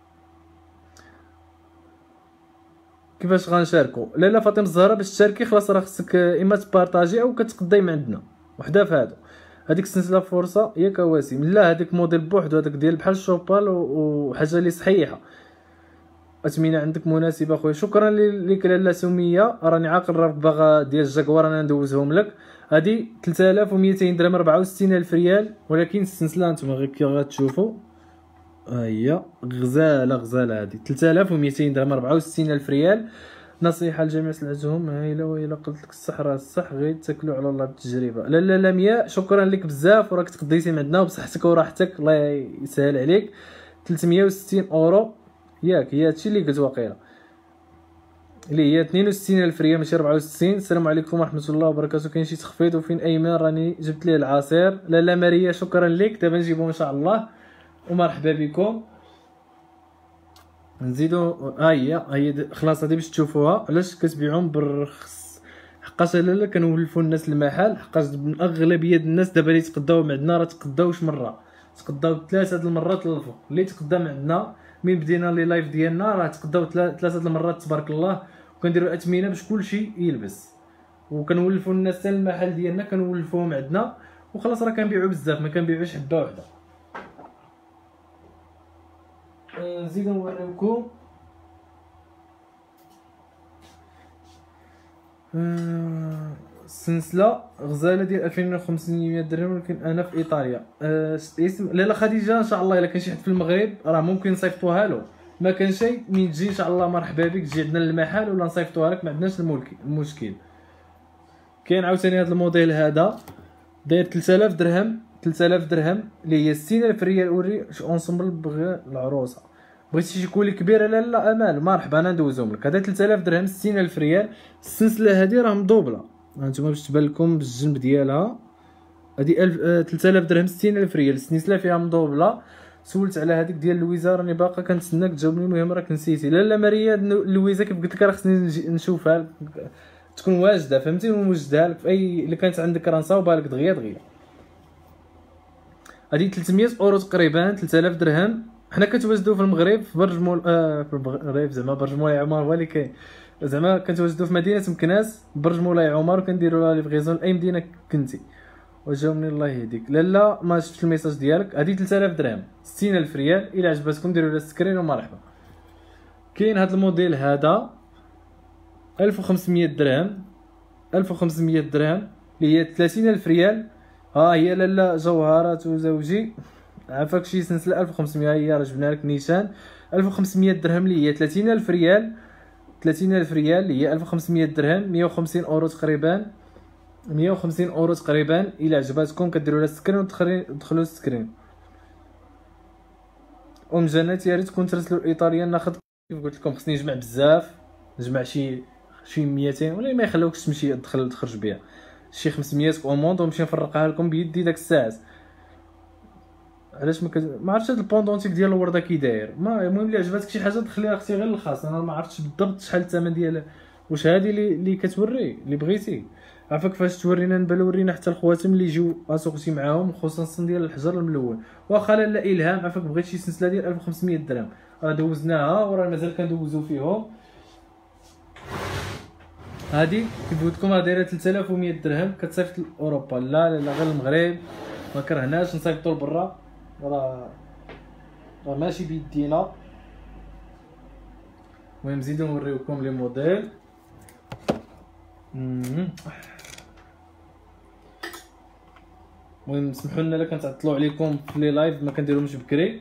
كيفاش غنشاركوا؟ لاله فاطمه الزهراء باش تشاركي خلاص راه خصك اما تبارطاجي او كتقداي من عندنا وحده في هادو. هذيك السلسله فرصه ياك واسم. لا هذيك موديل بوحدو، هذاك ديال بحال الشوبال وحاجه اللي صحيحه. اثمنه عندك مناسبه خويا. شكرا لك لاله سميه، راني عاقل راك باغا ديال الجاكوار انا ندوزهم لك. هذه 3200 درهم، 64 الف ريال. ولكن السلسله نتوما غير كي غتشوفوا هي غزاله غزاله. هذه 3200 درهم، 64 الف ريال. نصيحه لجميع سلعتهم هايله. وإلا قلت لك الصح راه الصح، غير تاكلوا على الله بالتجربه. لا لمياء شكرا لك بزاف، وراك تقديتي من عندنا وبصحتك وراحتك، الله يسهل عليك. 360 اورو ياك، هي هادشي اللي قلت واقيلا، اللي هي 62 الف ريال ماشي 64. السلام عليكم ورحمه الله وبركاته. كاين شي تخفيض؟ وفين ايمن؟ راني جبت ليه العصير. لا ماريا شكرا لك، دابا نجيبو ان شاء الله ومرحبا بكم. نزيدو هي خلاص. هادي باش تشوفوها علاش كتبيعهم بالرخص، حقاش لالا كنولفوا الناس المحل. حقاش من اغلبيه الناس دابا اللي تقداو من عندنا راه تقداوش مره، تقداو 3 المرات للفوق. اللي تقدا من عندنا من بدينا لي لايف ديالنا راه تقداو 3 المرات تبارك الله. وكنديروا اثمنه باش كلشي يلبس، وكنولفوا الناس حتى المحل ديالنا كنولفوهم عندنا وخلاص. راه كنبيعوا بزاف، ما كنبيعوش حبه وحده. نزيدو نوريكم السلسله غزاله ديال 2500 درهم. ولكن انا في ايطاليا. اسم لاله خديجه ان شاء الله. الا كان شي حد في المغرب راه ممكن نصيفطوها له. ما كان شي من تجي ان شاء الله مرحبا بك، تجي عندنا للمحل ولا نصيفطوها لك، ما عندناش المشكل. كاين عاوتاني هذا الموديل هذا داير 3000 درهم، 3000 درهم اللي هي 60000 ريال. اوري اونسومبل بغى العروسه. بغيتي شي كولي كبيره؟ لا امال مرحبا انا ندوزهم لك. هذا 3000 درهم 60000 ريال. السلسله هذه راه مدوبله، هانتوما باش تبان لكم بالجنب ديالها. هذه 3000 درهم 60000 ريال. السلسله فيها مدوبله. سولت على هذيك ديال لويزا راني باقا كنتسناك تجاوبني، المهم راك نسيتي. لا ماريا لويزا كيف قلت لك راه خصني نشوفها تكون واجده، فهمتي، ونوجدها لك في اي اللي كانت عندك راه نصاوبها لك دغيا. هذه 300 اورو تقريبا، 3000 درهم. حنا كنتواجدوا في المغرب في برج في المغرب زعما برج مولاي عمر هو اللي كاين. زعما كنتواجدوا في مدينه مكناس برج مولاي عمر، وكنديروا لها ليفغيزون لاي مدينه كنتي. وجاوبني الله يهديك. لا ما شفتش الميساج ديالك. هذه 3000 درهم 60000 ريال. الا عجبتكم ديروا لها سكرين ومرحبا. كاين هذا الموديل هذا 1500 درهم، 1500 درهم اللي هي 30000 ريال. ها هي لاله جوهرات وزوجي عافاك شي سلسله 1500. هي راه جبنا لك نيشان 1500 درهم اللي هي 30000 ريال. 30000 ريال اللي هي 1500 درهم، 150 اورو تقريبا، 150 اورو تقريبا. الا عجباتكم كديروا لها سكرين ودخلوا السكرين. جنات يا ريت كنت ترسلوا الايطاليا ناخذ. كيف قلت لكم خصني نجمع بزاف، نجمع شي 200 ولا ما يخلوكش تمشي تخرج بها شي 500 كوموند ونمشي نفرقها لكم بيدي داك الساعات. علاش ما عرفتش هاد البوندونتيك ديال الورده كي داير. المهم اللي عجباتك شي حاجه دخليها اختي غير للخاص، انا ما عرفتش بالضبط شحال الثمن ديالها. واش هادي اللي كتوري اللي بغيتي؟ عافاك فاش تورينا نبان ورينا حتى الخواتم اللي يجيو اسوقتي معاهم، خصوصا ديال الحجر الملون. واخا لا الهام عافاك بغيت شي سلسله ديال 1500 درهم راه دوزناها وراه مازال كندوزو فيهم. هادي كيف قلت لكم راه دايره 3100 درهم كتصيفط لاوروبا. لا غير المغرب، ما كرهناش نصيفطو لبرا، راه ماشي بيدينا. المهم نزيدو نوريوكم لي موديل. المهم سمحوا لنا الا كنتعطلوا عليكم في لي لايف ما كنديرهمش بكري.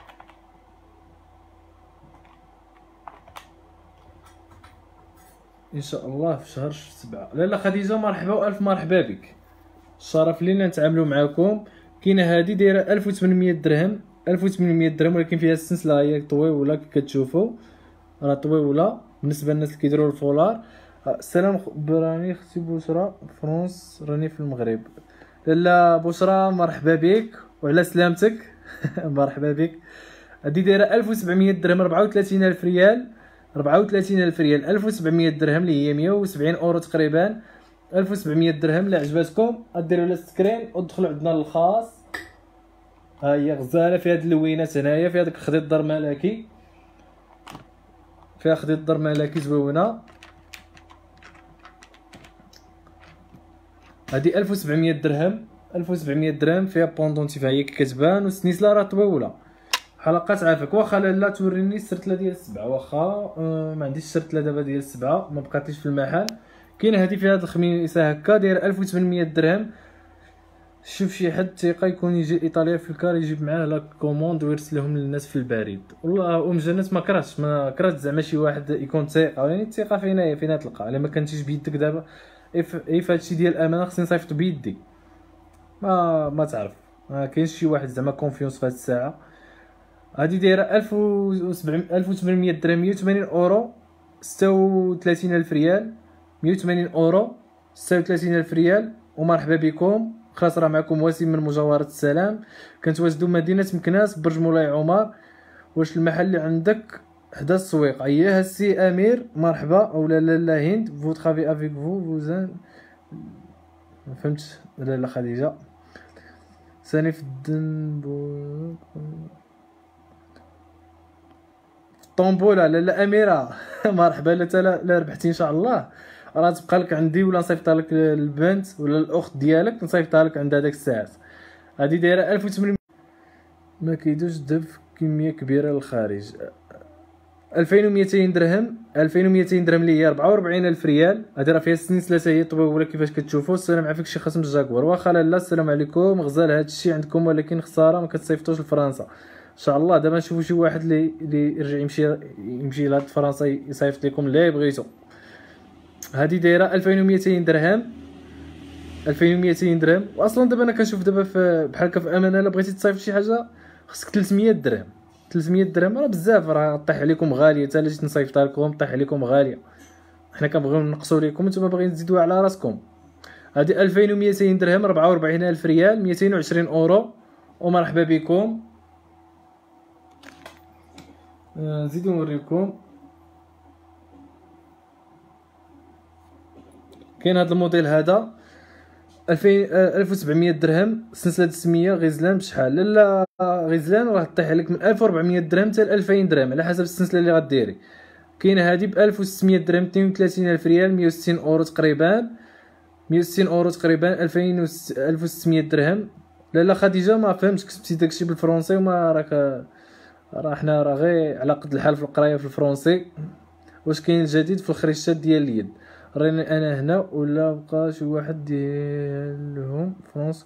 ان شاء الله في شهر 7. لاله خديجه مرحبا والف مرحبا بك، الشرف لينا نتعاملوا معكم. كاينه هذه دايره 1800 درهم، 1800 درهم ولكن فيها السلسله هي طويوله كي كتشوفوا، راه طويوله بالنسبه للناس اللي كيديروا الفولار. السلام براني اختي بشرى فرونس، راني في المغرب. لاله بشرى مرحبا بك وعلى سلامتك. مرحبا بك. هذه دايره 1700 درهم، 34000 ريال، 34000 ريال، 1700 درهم اللي هي 170 اورو تقريبا. 1700 درهم. اللي عجباتكم ديروا لها سكرين ودخلوا عندنا للخاص. ها هي غزاله فيها هاد اللوينات هنايا، فيها داك خديط دار ملكي، فيها خديط دار ملكي زويونه. هادي 1700 درهم، 1700 درهم فيها بوندونتي فهي كي كتبان، والسنيسله راه طويوله. حلقات عافاك. واخا لا توريني السرتله ديال السبعه، واخا ما عنديش السرتله دابا ديال السبعه، ما بقاتليش في المحل. كاينه هذه فيها هاد الخميسه هكا دايره 1800 درهم. شوف شي حد ثقه يكون يجي ايطاليا في الكار يجيب معاه لا كوموند ويرسلهم للناس في البريد. والله جنات ما كرهتش زعما شي واحد يكون ثقه، يعني الثقه فين تلقى؟ الا ما كنتيش بيدك دابا اي فهادشي ديال الامانه خصني نصيفط بيدي. ما تعرف، ما كاينش شي واحد زعما كونفيونس في هاد الساعه. هادي دايره 1800 درهم، 180 اورو، 36000 ريال، 180 اورو، 36000 ريال. ومرحبا بكم. خلاص راه معكم وسيم من مجاورة السلام، كنتواجدوا مدينة مكناس برج مولاي عمر. واش المحل اللي عندك حدا السويق؟ اييه السي امير مرحبا. اولا لا هند فو ترافي افيك فوزان، ما فهمتش. لا خديجه ثاني في الدنبو طومبولا. لا اميره مرحبا. لا ربحتي ان شاء الله راه تبقى لك عندي، ولا نصيفطها لك البنت ولا الاخت ديالك نصيفطها لك عند هذاك الساعات. هذه دايره 1800. ما كيدوش الذهب كميه كبيره للخارج. 2200 درهم، 2200 درهم اللي هي 44000 ريال. هذه راه فيها السلسله هي طويله كيفاش كتشوفوا. السلام عليكم شي خصم الجاكور. واخا لا السلام عليكم غزال هذا الشيء عندكم، ولكن خساره ما كتصيفطوش لفرنسا. ان شاء الله دابا نشوفوا شي واحد اللي يرجع يمشي لهاد فرنسا يصيفط لكم اللي بغيتو. هذه دايره 2200 درهم، 2200 درهم. واصلا دابا انا كنشوف دابا بحال هكا في امانه الا بغيتي تصيفط شي حاجه خصك 300 درهم. 300 درهم راه بزاف، راه طيح عليكم غاليه. حتى الا جيت نصيفطها لكم طيح عليكم غاليه. حنا كنبغيو نقصوا لكم، نتوما باغيين تزيدوها على راسكم. هذه 2200 درهم، 44000 ريال، 220 اورو. ومرحبا بكم. نزيدو نوريكم. كاين هذا الموديل هذا 1700 درهم، سلسله السميه غزلان بشحال؟ لا غزلان راه طيح عليك من 1400 درهم حتى 2000 درهم على حسب السلسله اللي غديري. كاينه هذه ب 1600 درهم، 32000 ريال، 160 اورو تقريبا، 160 اورو تقريبا، 1600 درهم. لا خديجه ما فهمتش كتبتي داكشي بالفرنسي وما راه حنا راه غير على قد الحال في القرايه في الفرنسي. واش كاين الجديد في الخريشات ديال اليد؟ راني انا هنا ولا بقى شي واحد ديالهم فرنسا.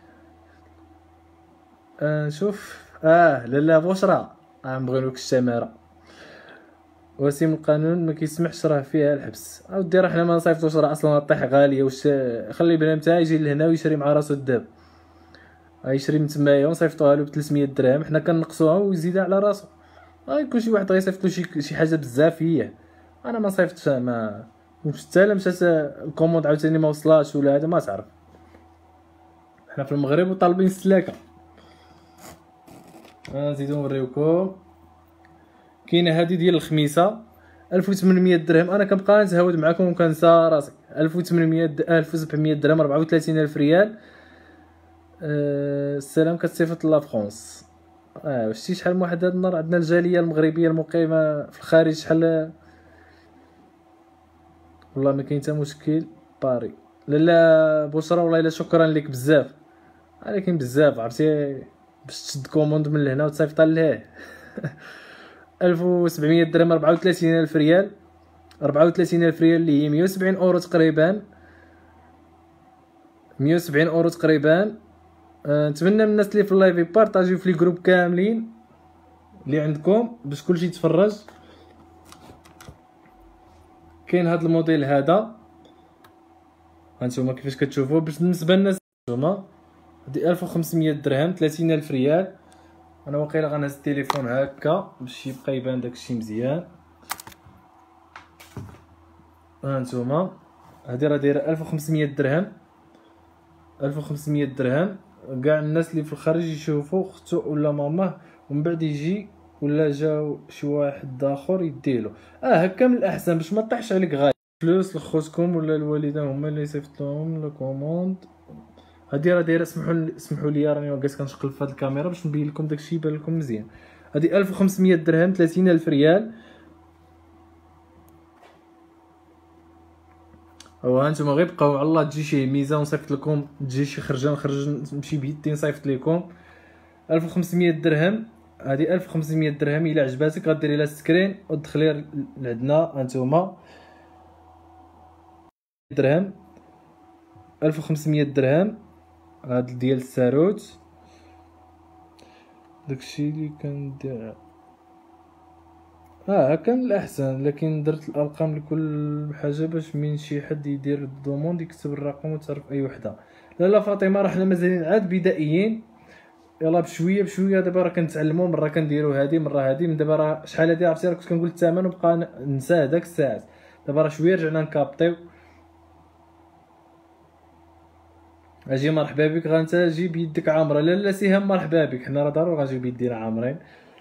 نشوف. لا بشرى نبغيوك الشماره. وسيم القانون ما كيسمحش راه فيها الحبس. اودي راه حنا ما نصيفطوش، راه اصلا طيح غاليه. واش خلي بنادم تا يجي لهنا ويشري مع راسو الداب، يشري من تمايا ونصيفطوها له ب 300 درهم، حنا كنقصوها ويزيدها على راسو. يكون شي واحد غيصيفط له شي حاجه بزاف. هي انا ما صيفطتش، ما حتى لا مشات الكوموند عاوتاني ما وصلاش ولا هذا ما تعرف. حنا في المغرب وطالبين السلاكه. نزيدو نوريوكم. كاينه هذه ديال الخميسه 1800 درهم. انا كنبقى نتهاود معكم وكنسى راسي. 1800 1700 درهم 34000 ريال. السلام كتصيفط لا فرونس. شتي شحال من واحد هاد النهار عندنا الجاليه المغربيه المقيمه في الخارج شحال. والله ما كاين حتى مشكل. باري لالا بشرى والله الا شكرا لك بزاف، ولكن بزاف عرفتي باش تشد كوموند من لهنا وتصيفط ليه. 1700 درهم 34000 ريال. 34000 ريال اللي هي 170 اورو تقريبا. 170 اورو تقريبا. نتمنى من الناس اللي في اللايف يبارطاجيو في لي جروب كاملين اللي عندكم باش كلشي يتفرج. كاين هذا الموديل هذا هانتوما كيفاش كتشوفوا. باش بالنسبه للناس هانتوما هادي 1500 درهم 30000 ريال. انا واقيلا غنهز التليفون هكا باش يبقى يبان داكشي مزيان. هانتوما هادي راه دايره 1500 درهم. 1500 درهم. كاع الناس اللي في الخارج يشوفوا اختو ولا ماماه ومن بعد يجي ولا جاو شي واحد اخر يديلو. هكا من الاحسن باش ما طيحش عليك غالي. فلوس لخوتكم ولا الوالدين هما اللي يصيفط لهم لا كوموند. هادي راه دايره سمحوا لي راني واقف كنشقل في هاد الكاميرا باش نبين لكم داكشي يبان لكم مزيان. هادي 1500 درهم 30000 ريال. هانتوما غير بقاو على الله تجي شي ميزه ونصيفط لكم، تجي شي خرجه نخرج نمشي بيدي نصيفط لكم. 1500 درهم. هادي 1500 درهم الا عجباتك غديري لها سكرين ودخلي لعندنا. هانتوما درهم 1500 درهم. هاد ديال الساروت داكشي اللي كندير. هكا من الاحسن، لكن درت الارقام لكل حاجه باش من شي حد يدير الدوموند يكتب الرقم وتعرف اي وحده. لا فاطمه راه حنا مازالين عاد بدائيين، يلا بشويه بشويه. دابا راه كنتعلموا، مره كنديروا هذه مره هذه. من دابا راه شحال هذه عرفتي راه كنت كنقول الثمن وبقى ننسى هذاك الساعات. دابا راه شويه رجعنا نكابطيو. اجي مرحبا بك. غانتا جي بيدك عامره. لا سهام مرحبا بك. حنا راه ضروري غنجيو بيدينا عامرين.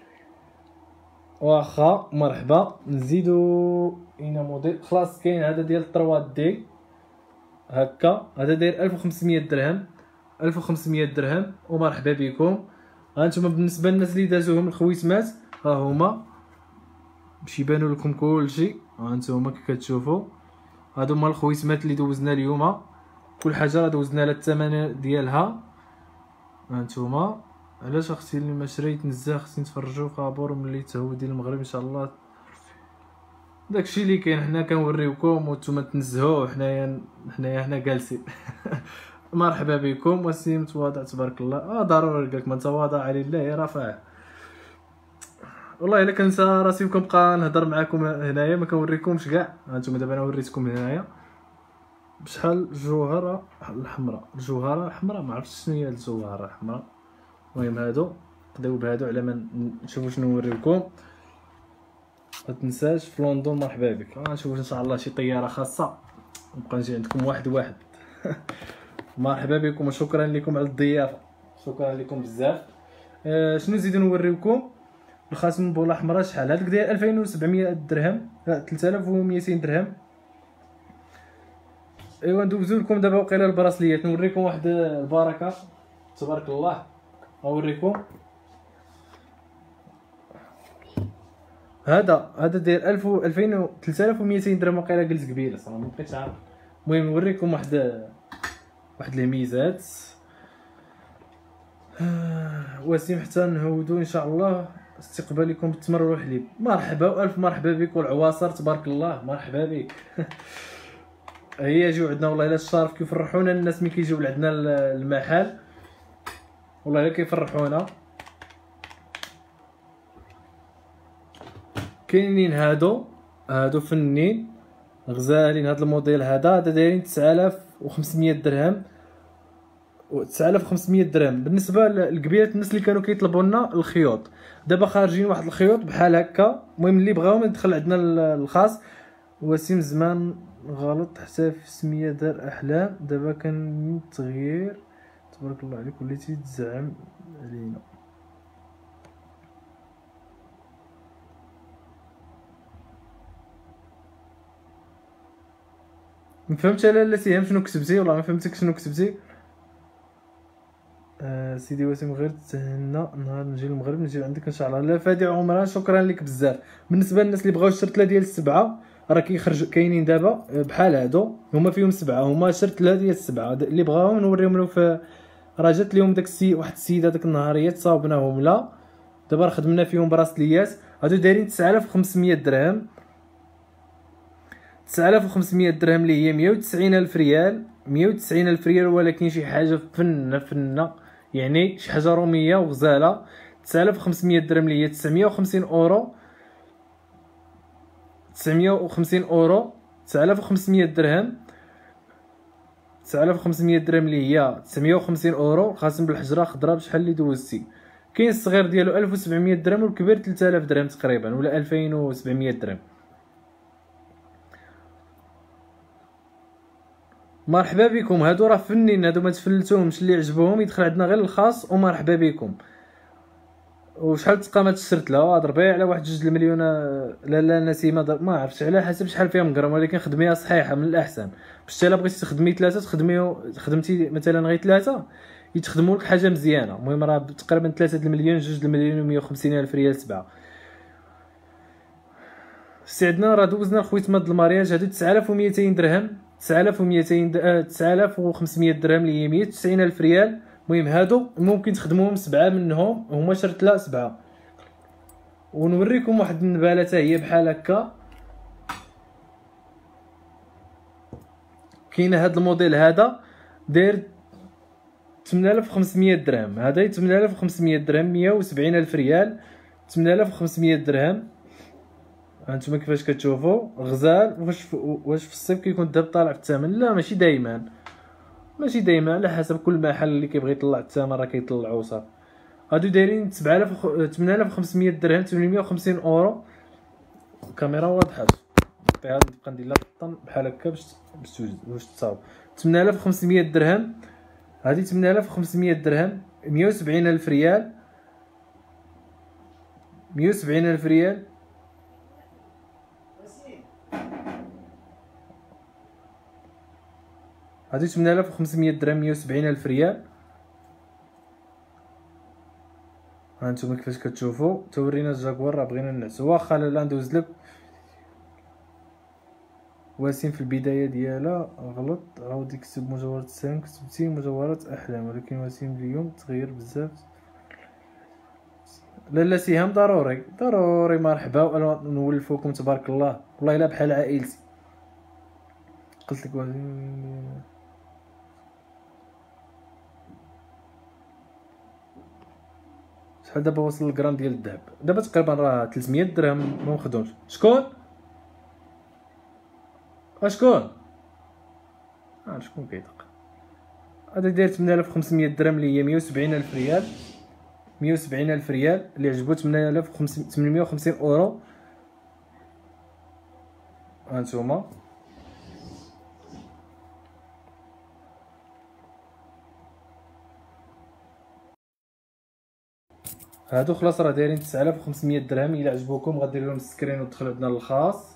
واخا مرحبا. نزيدو اين موديل خلاص. كاين هذا ديال 3 دي هكا. هذا داير 1500 درهم. 1500 درهم ومرحبا بكم. هانتوما بالنسبه للناس اللي دازوهم الخويتمات ها هما باش يبانوا لكم كلشي. هانتوما كي كتشوفوا هادو هما الخويتمات اللي دوزنا اليوم. كل حاجه راه دوزنا لها الثمن ديالها. هانتوما علاش اختي اللي ما شريت نزاح خصني نتفرجوا خابور ملي تهودي المغرب ان شاء الله. داكشي اللي كاين حنا كنوريوكم وانتم تنزهوا حنا جالسين. مرحبا بكم. وسيم متواضع تبارك الله. ضروري قالك من تواضع لله رفعه. والله الا كنسى راسي وكنبقى نهضر معكم هنايا ما كنوريكمش كاع. هانتوما دابا انا وريتكم هنايا بشحال الجوهره الحمراء. الجوهره الحمراء ما عرفتش شنو هي الجوهره الحمراء. المهم هادو نبداو بهادو على ما نشوفوا شنو نوريكم. ما تنساش في لندن مرحبا بك. نشوف ان شاء الله شي طياره خاصه نبقى نجي عندكم واحد. مرحبا بكم وشكرا لكم على الضيافه. شكرا لكم بزاف. شنو نزيدو نوريكم. الخاتم بولا حمراء شحال هذاك داير 2700 درهم. 3200 درهم. ايوا ندوزو لكم دابا وقيله البراسليات. نوريكم واحد البركه تبارك الله. اوريكم هذا داير 3200 درهم وقيله جلس قبيله صراحه ما بقيتش عارف. المهم نوريكم واحد الميزات. وسيم حتى نهودو ان شاء الله. استقبالكم بالتمر والحليب. مرحبا والف مرحبا بك والعواصر تبارك الله. مرحبا بك. هي جيو عندنا والله الا الشرف كيفرحونا الناس ملي كيجيو لعندنا المحل. والله الا كيفرحونا. كاينين هادو فنين غزالين. هاد الموديل هذا دايرين 9500 درهم. 9500 درهم بالنسبه لقبيله الناس اللي كانوا كيطلبوا لنا الخيوط. دابا خارجين واحد الخيوط بحال هكا. المهم اللي بغاو يدخل عندنا الخاص. وسيم زمان غلط حتى في السميه دار احلام. دابا كان تغيير تبارك الله عليك وليتي تزعم علينا. ما فهمتش لاله سهام شنو كتبتي، والله ما فهمتك شنو كتبتي. سيدي وسيم غير تهنا نهار نجي للمغرب نجي عندك ان شاء الله. لا فادي عمران شكرا لك بزاف. بالنسبه للناس اللي بغاو الشرتله ديال السبعه راه كيخرج كاينين دابا بحال هادو هما فيهم سبعه، هما شرتله ديال السبعه اللي بغاهم نوريهم له. في راه جات اليوم داك واحد السيده داك النهاريه تصاوبناهم لا دابا راه خدمنا فيهم براسليات. هادو دايرين 9500 درهم، 9500 درهم اللي هي 190 الف ريال، 190 الف ريال. ولكن شي حاجه فنه يعني شي حاجه روميه وغزاله. 9500 درهم اللي هي 950 اورو، 950 اورو. 9500 درهم، 9500 درهم اللي هي 950 اورو خاصم بالحجره خضراء. بشحال اللي دوزتي؟ كاين الصغير ديالو 1700 درهم والكبير 3000 درهم تقريبا ولا 2700 درهم. مرحبا بكم. هادو راه فنين، هادو ما تفلتوهمش، اللي عجبوهم يدخل عندنا غير الخاص ومرحبا بكم. وشحال تقامات الشرت لا ضربي على واحد 2 المليون. لا نسيمه ما عرفتش على حسب شحال فيها مقرم، ولكن خدميها صحيحه من الاحسن. باش الا بغيتي تخدمي 3 خدمتي مثلا غير 3 يتخدموا لك حاجه مزيانه. المهم راه تقريبا 3 المليون 2 المليون و150 الف ريال 7. استعدنا راه دوزنا خويت ماد المارياج. هادو 9200 درهم، 9500 درهم اللي هي 190 الف ريال. المهم هادو ممكن تخدموهم 7 منهم هما شرط لا 7. ونوريكم واحد النباله حتى هي بحال هكا. كاينه هاد الموديل هذا داير 8500 درهم. هذا 8500 درهم 170 الف ريال، 8500 درهم. هانتوما كيفاش كتشوفوا غزال. واش في الصيف كيكون الذهب طالع في الثمن؟ لا ماشي دائما، ماشي دائما، على حسب كل محل اللي كيبغي يطلع الثمن راه كيطلعوا صافي. هادو دايرين 8500 درهم، 850 اورو. الكاميرا واضحه نبقى ندير لها الطن بحال هكا باش تصاوب. 8500 درهم. هذه 8500 درهم 170 الف ريال، 170 الف ريال. هذه 8500 درهم 170 الف ريال. هانتوما كيفاش كتشوفوا. تورينا الجاكوار راه بغينا نعسو. واخا لا ندوز لك. وسيم في البدايه ديالها غلط، عاود يكتب مجوهرات السلام، كتبتي مجوهرات احلام. ولكن وسيم اليوم تغير بزاف. لاله سهام ضروري ضروري مرحبا. نولفوكم تبارك الله والله الا بحال عائلتي. قلت لك شحال دابا وصل الجرام ديال الذهب؟ دابا تقريبا راه 300 درهم ما مخدومش. شكون شكون شكون كيدق؟ هذا داير 8500 درهم اللي هي 170 الف ريال، 170 الف ريال. اللي عجبو 850 اورو. هانتوما هادو خلاص راه دايرين 9500 درهم. الا عجبوكم غدير لهم السكرين وتدخلوا عندنا للخاص.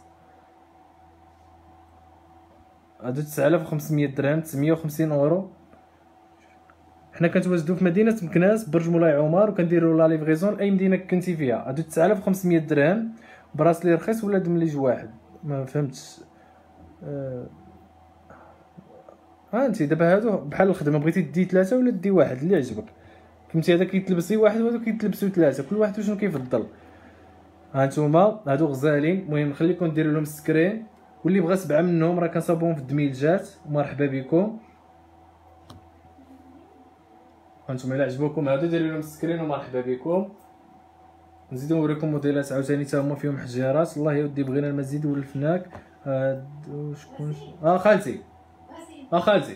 هادو 9500 درهم، 950 اورو. حنا كنتواجدوا في مدينه مكناس برج مولاي عمر وكنديروا لا ليفريزون اي مدينه كنتي فيها. هادو 9500 درهم براسلي رخيص ولا دمليج واحد؟ ما فهمتش. ها انت دابا هادو بحال الخدمه بغيتي دي 3 ولا دي واحد اللي عجبك. فهمتي هذا كيتلبسي واحد وهذا كيتلبسوا 3، كل واحد شنو كيفضل. هانتوما هادو غزالين. المهم نخليكم ديروا لهم السكرين، واللي بغى 7 منهم راه كنصاوبهم في الدميلجات. مرحبا بكم. هانتوما الا عجبوكم هادو ديروا لهم السكرين ومرحبا بكم. نزيدو نوريكم موديلات عاوتاني حتى هما فيهم حجيرات. الله يا ودي بغينا المزيد ولفناك. هادو شكون؟ خالتي خالتي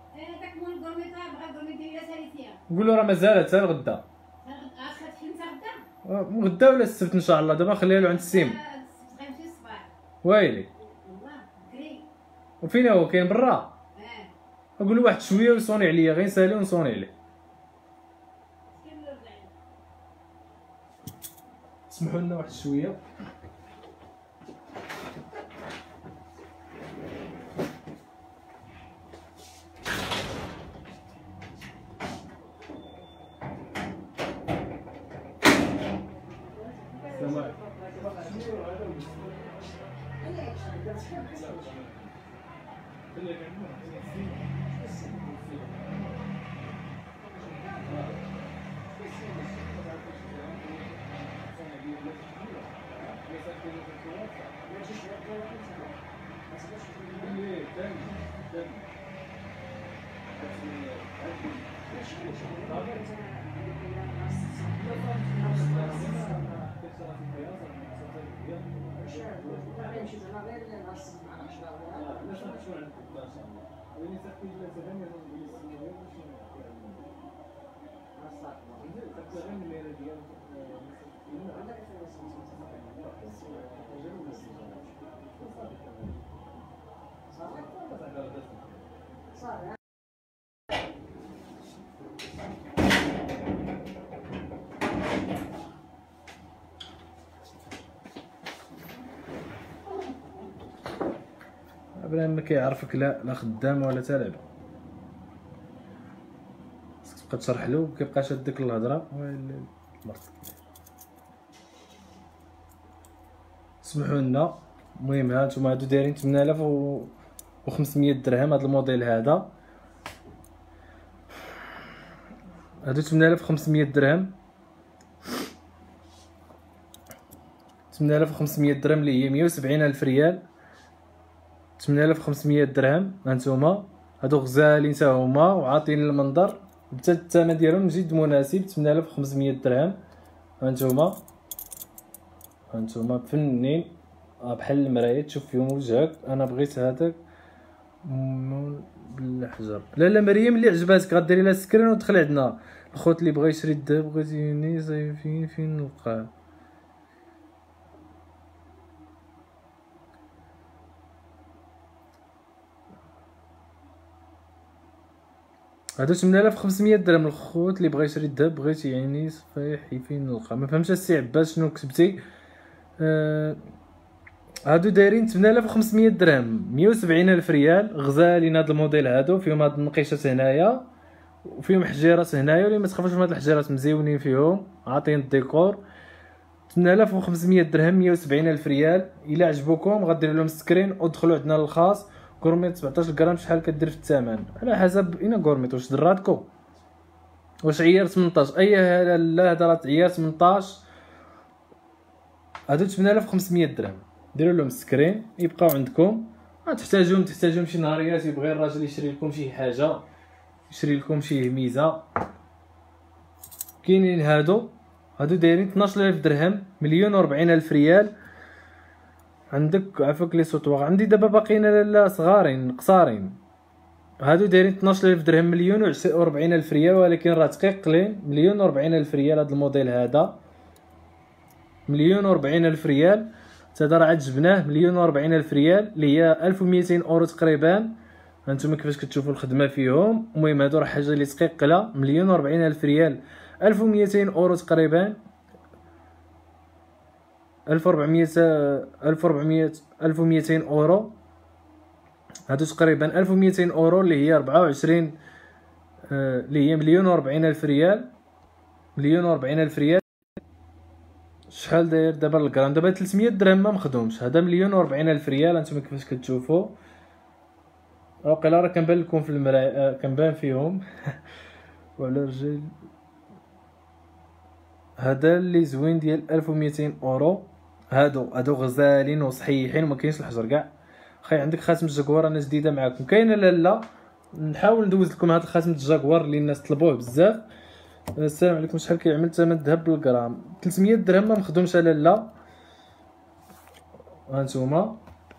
نقولوا راه مازالت حتى الغدا. غدا ولا السبت ان شاء الله. دابا نخليها له عند السيم. ويلي وفين هو كاين برا؟ نقول له واحد شويه ويصوني عليا، غير نسالي ونصوني عليه. سمحوا لنا واحد شويه. بلا ما كيعرفك لا خدام ولا حتى لعبه، خصك تبقى تشرح له كيبقى شاد ديك الهضره. سمحوا لنا. المهم ها نتوما هادو دايرين 8500 درهم هاد الموديل هذا، هادو 8500 درهم، 8500 درهم اللي هي 170 الف ريال. 8500 درهم هانتوما هادو غزالين حتى هما وعاطين المنظر، حتى الثمن ديالهم جد مناسب. 8500 درهم هانتوما فنين بحال المرايه تشوف فيهم وجهك. انا بغيت هذاك بالحجر. لا مريم اللي عجباتك غديري لها سكرين ودخل عندنا. الخوت اللي بغى يشري الذهب بغيتيني صيفين فين نلقاه؟ هادو 8500 درهم. الخوت اللي بغى يشري الذهب بغيتي يعني صفيحي فين نلقى؟ ما فهمتش السي عباس شنو كتبتي. هادو دايرين 8500 درهم، 170 الف ريال. غزالين هاد الموديل هادو، فيهم هاد النقيشات هنايا وفيهم حجيرات هنايا، واللي ما تخافوش من هاد الحجيرات مزيونين فيهم، عاطين الديكور. 8500 درهم، 170 الف ريال. الا عجبوكم غديروا لهم سكرين ودخلوا عندنا للخاص. غورميت 17 غرام شحال كدير في الثمن على حسب اين غورميت، واش دراتكو واش عيار 18 اي لا هذا راه عيار 18. هادو 8500 درهم، ديروا لهم سكرين يبقاو عندكم. تحتاجوهم شي نهاريات يبغي الراجل يشري لكم شي حاجه، يشري لكم شي ميزه. كاينين هادو دايرين 12000 درهم، 1,040,000 الف ريال. عندك عفاك لي سوطواغ عندي دابا باقيين لا صغارين قصارين. هادو دايرين 12000 درهم، 1,040,000 الف ريال، ولكن راه تقيقلين. 1,040,000 الف ريال هاد الموديل هذا، 1,040,000 الف ريال. هذا راه عاد جبناه 1,040,000 الف ريال اللي هي 1200 اورو تقريبا. هانتوما كيفاش كتشوفوا الخدمه فيهم. المهم هادو راه حاجه اللي تقيقله. 1,040,000 الف ريال، 1200 اورو تقريبا، 1200 اورو. هادو تقريبا 1200 اورو اللي هي 24 اللي هي 1,040,000 الف ريال. 1,040,000 الف ريال شحال داير دابا الغرام؟ دابا 300 درهم ما مخدومش. هذا 1,040,000 الف ريال. هانتوما كيفاش كتشوفوا. وقيلا راه كنبان لكم في المرايه، كنبان فيهم وعلى الرجل. هذا اللي زوين ديال 1200 اورو. هادو غزالين وصحيحين وما كاينش الحجر كاع. خاي عندك خاتم الجاكوار انا جديده معكم كاينه لا نحاول ندوز لكم هذا خاتم الجاكوار اللي الناس طلبوه بزاف. السلام عليكم. شحال كيعمل ثمن الذهب بالغرام؟ 300 درهم ما مخدومش لا. هانتوما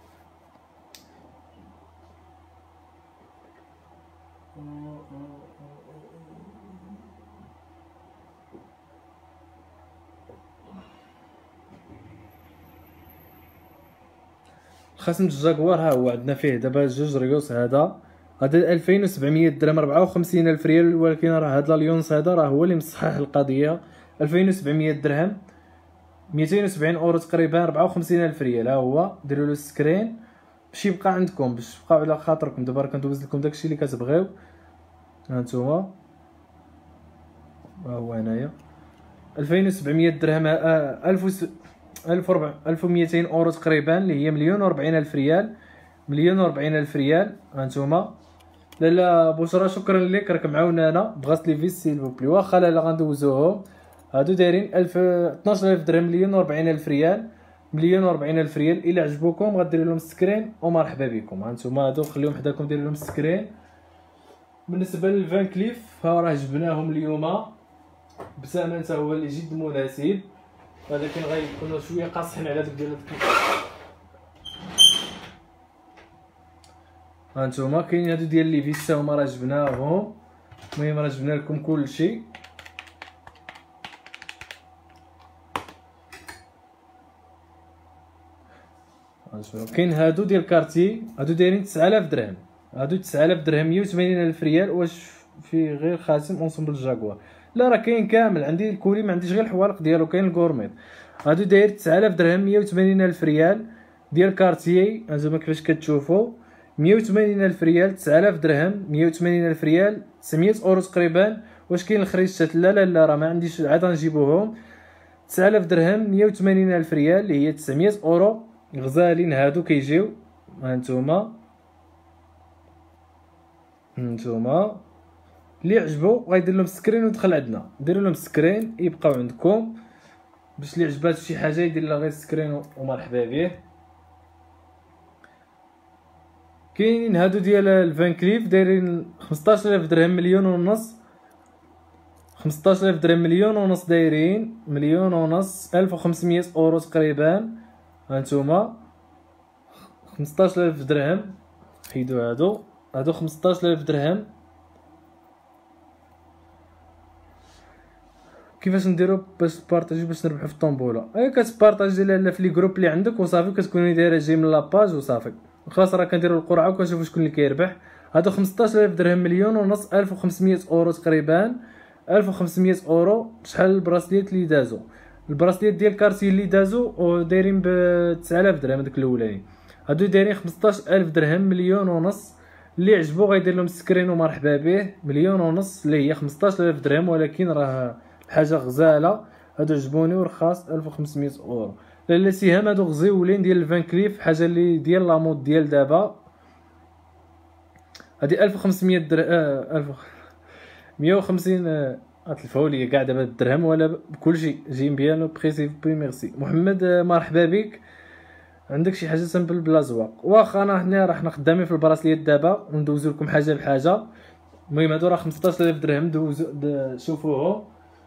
خاتم الجاكوار ها هو عندنا فيه دابا جوج ريوس. هذا 2700 درهم، 54 الف ريال. ولكن راه هذا اليونس هذا راه هو اللي مصحح القضيه. 2700 درهم، 270 اورو تقريبا، 54 الف ريال. ها هو ديروا له سكرين باش يبقى عندكم، باش تبقاو على خاطركم. دابا راه كندوز لكم داكشي اللي كتبغيو. هانتوما ها هو هنايا 2700 درهم، 1200 اورو تقريبا، اللي هي 1,040,000 ريال. 1,040,000 ريال هانتوما. لاله بشرى شكرا لك، راك معاونانا بغاس لي فيس سيل بلي. واخا لاله غندوزوهم. هادو دايرين 12,000 درهم، 1,040,000 ريال. 1,040,000 ريال. الا عجبوكم غديروا لهم سكرين ومرحبا بكم. هانتوما هادو خليهم حداكم، ديروا لهم سكرين. بالنسبه للفان كليف ها راه جبناهم اليوم بثمن حتى هو اللي جد مناسب، ولكن غيكونوا شويه قاصحين على داك ديال هانتوما. كاين هادو ديال لي فيس هما راه جبناهم. المهم راه جبنا لكم كلشي. كاين هادو ديال كارتي، هادو دايرين 9000 درهم. هادو 9000 درهم، 180,000 ريال. واش في غير خاتم اونسومبل جاكوار؟ لا راه كاين كامل. عندي الكولي ما عنديش غير الحوالق ديالو، كاين الكورميط. هادو داير 9000 درهم، 180,000 ريال ديال كارتيي. هانتوما كيفاش كتشوفوا 180,000 ريال، 9000 درهم، 180,000 ريال، 900 اورو تقريبا. واش كاين الخريجات؟ لا لا لا راه ما عنديش، عاد نجيبوهم. 9000 درهم، 180,000 ريال، اللي هي 900 اورو. غزالين هادو كيجيو. هانتوما اللي عجبو غيدير لهم سكرين ويدخل عندنا. ديروا لهم سكرين يبقاو عندكم، باش اللي عجباتو شي حاجه يدير لها غير سكرين ومرحبا به. كاينين هادو ديال الفان كليف دايرين 15,000 درهم، 1,500,000. 15,000 درهم، 1,500,000 دايرين 1,500,000، 1500 اورو تقريبا. هانتوما 15,000 درهم. حيدو هادو 15,000 درهم. كيفاش نديرو باش تبارطاجيو باش نربحو في الطومبوله؟ كتبارطاجي لاله في لي جروب اللي عندك وصافي، كتكوني دايره جاي من لاباج وصافي خلاص. راه كنديرو القرعه وكنشوفو شكون اللي كيربح. هادو 15,000 درهم، 1,500,000، 1,500 اورو تقريبا. 1,500 اورو. شحال البراسليات اللي دازو؟ البراسليات ديال كارتي اللي دازو ودايرين ب 9000 درهم داك الاولاني. هادو دايرين 15,000 درهم، 1,500,000. اللي عجبو غيدير لهم سكرين ومرحبا به. 1,500,000 اللي هي 15,000 درهم، ولكن راه الحاجه غزاله. هادو عجبوني ورخاص 1,500 اورو. لاله سهام هادو غزيولين ديال الفان كليف، حاجه اللي ديال لامود ديال دابا. هادي 1,500 درهم، 150. غتلفاو ليا كاع دابا الدرهم ولا كلشي جاي بيان بريسي بي. ميرسي محمد، مرحبا بك. عندك شي حاجه سامبل بلا زواق؟ واخا انا هنا راه حنا خدامين في البراسليات دابا وندوزو لكم حاجه بحاجه. المهم هادو راه 15,000 درهم. شوفوهم.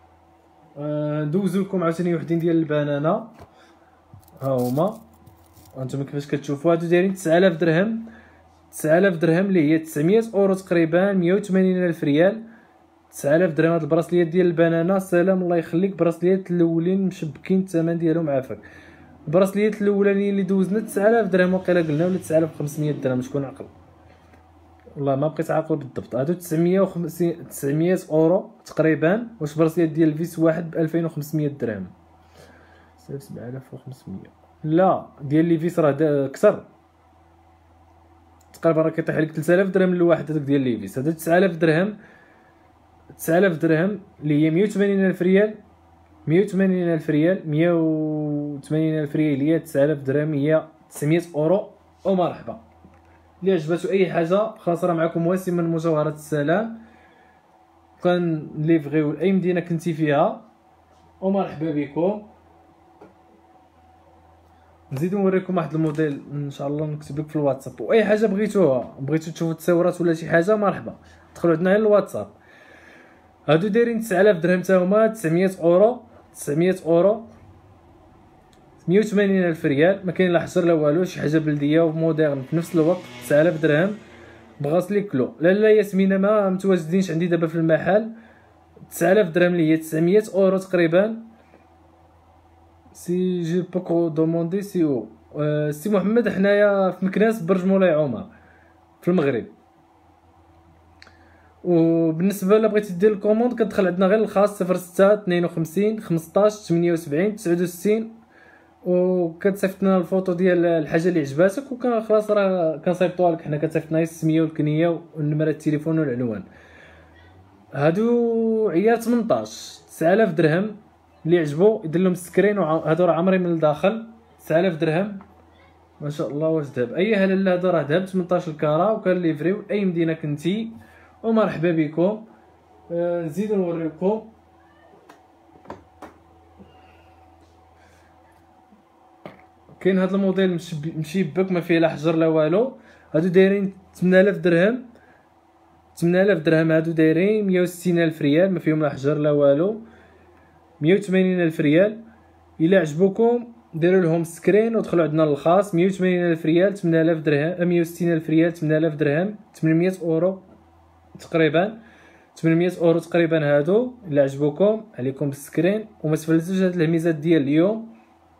ندوزو لكم عاوتاني وحدين ديال البنانه. ها هما هانتوما كيفاش كتشوفوا. هادو دايرين 9000 درهم. 9000 درهم اللي هي 900 اورو تقريبا، 180,000 ريال. 9000 درهم. هاد البراسليات ديال البنانه سلام الله يخليك. براسليات الاولين مشبكين الثمن ديالهم عافاك. البراسليات الاولانيين اللي دوزنا 9000 درهم وقيلا قلنا، ولا 9500 درهم. شكون عقل؟ والله ما بقيت عاقل بالضبط. هادو 950 900 اورو تقريبا. واش براسليات ديال الفيس واحد ب 2500 درهم؟ 7500. لا ديال لي فيس راه كثر تقريبا، راه كيطيح لك 3000 درهم لواحد. هذاك ديال لي فيس هذا 9000 درهم. 9000 درهم اللي هي 180,000 ريال. 180,000 ريال، 180,000 ريال هي 9000 درهم، هي 900 اورو. ومرحبا. اللي عجباتو اي حاجه خلاص راه معكم واسم من مجوهرات السلام. كنليفغيو لاي مدينه كنتي فيها. ومرحبا بكم. نزيد نوريكم واحد الموديل ان شاء الله، نكتب لك في الواتساب. واي حاجه بغيتو تشوفوا التصاورات ولا شي حاجه مرحبا دخلوا عندنا غير الواتساب. هادو دايرين 9000 درهم حتى هما، 900 اورو. 900 اورو، 180,000 ريال. ما كاين لا حصر لا والو، شي حاجه بلديه وموديرن في نفس الوقت. 9000 درهم بغاسلي كلو. لا ياسمينه ما متواجدينش عندي دابا في المحل. 9000 درهم اللي هي 900 اورو تقريبا. سي جو بوكو دوموندي سي او. سي محمد حنايا في مكناس برج مولاي عمر في المغرب. وبالنسبه لا بغيتي دير الكوموند كتدخل عندنا غير الخاص 06 52 15 78 69 وكتصيفط لنا الفوطو ديال الحاجه اللي عجباتك وكان خلاص راه كنصيفطوها لك حنا. كتصيفط لنا السميه والكنيه والنمره التليفون والعنوان. هادو عيار 18 9000 درهم. اللي عجبو يدير لهم سكرين. وهادو راه عامرين من الداخل 9000 درهم ما شاء الله. واش دهب اي هلا هذا راه دهب 18 كارا وكان ليفريو اي مدينه كنتي. ومرحبا بكم. نزيدو نوريكم كاين هذا الموديل مشبك ما فيه لا حجر لا والو. هادو دايرين 8000 درهم. 8000 درهم هادو دايرين 160000 ريال ما فيهم لا حجر لا والو. 180000 ريال. الا عجبوكم ديروا لهم سكرين ودخلوا عندنا للخاص. 180000 ريال 8000 درهم 160000 ريال 8000 درهم 800 اورو تقريبا. 800 اورو تقريبا هادو. الا عجبوكم عليكم بالسكرين. وما تفلتوش هاد الميزات ديال اليوم.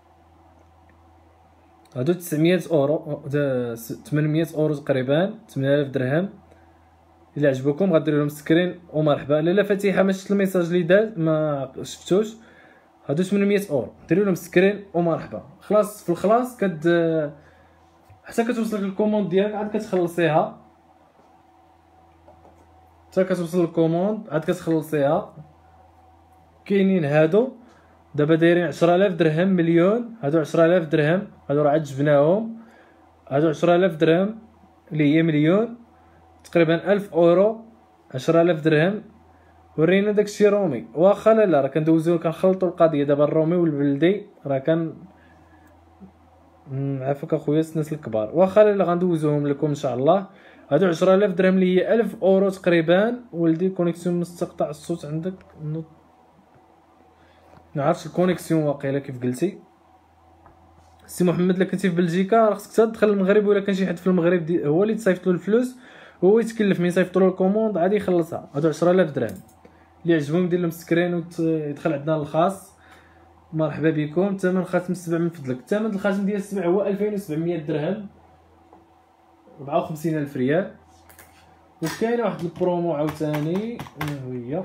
هادو 900 اورو 800 اورو تقريبا 8000 درهم. الا عجبوكم غديروا لهم سكرين ومرحبا. لا فاتحه ما شفت الميساج اللي داز ما شفتوش. هادو 800 اورو ديروا لهم سكرين ومرحبا. خلاص في الخلاص حتى كتوصلك الكوموند ديالك عاد كتخلصيها. حتى كتوصل الكوموند عاد كتخلصيها. كاينين هادو دابا دايرين 10000 درهم مليون. هادو 10000 درهم هادو راه عاد جبناهم. هادو 10000 درهم اللي هي مليون تقريبا 1000 اورو. 10000 درهم. ورينا داكشي رومي. واخا لا راه كندوزو كنخلطوا القضيه دابا الرومي والبلدي راه كان عافاك اخويا الناس الكبار. واخا لا غندوزوهم لكم ان شاء الله. هادو 10000 درهم اللي هي 1000 اورو تقريبا. ولدي كونيكسيون مستقطع الصوت عندك نعرفش الكونيكسيون واقيلا كيف قلتي سي محمد. الا كنتي في بلجيكا راه خصك تدخل المغرب. ولا كان شي حد في المغرب هو اللي تصيفط له الفلوس هو يتكلف. من يصيفط له الكوموند عادي يخلصها. هادو 10000 درهم اللي عجبهم يدير لهم سكرين ويدخل عندنا الخاص. مرحبا بكم. الثمن خاتم السبع من فضلك. الثمن الخاتم ديال السبع هو 2700 درهم 54000 ريال. وكاينه واحد البرومو عاوتاني هي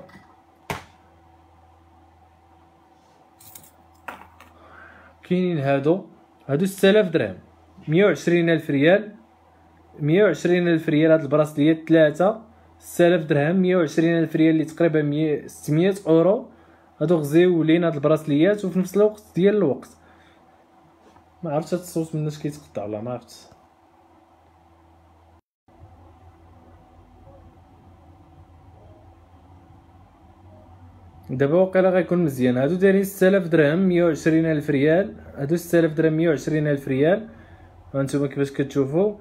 كاينين هادو 6000 درهم 120000 ريال. 120000 ريال هاد البراسليات ثلاثه 6000 درهم 120000 ريال اللي تقريبا 600 اورو. هادو غزيولين هاد البراسليات وفي نفس الوقت ديال الوقت. ما عرفتش هاد الصوت مناش كيتقطع ولا ما عرفتش. دابا واقيلا غيكون مزيان. هادو دايرين 6000 درهم 120000 ريال. هادو 6000 درهم 120000 ريال. هانتوما كيفاش كتشوفوا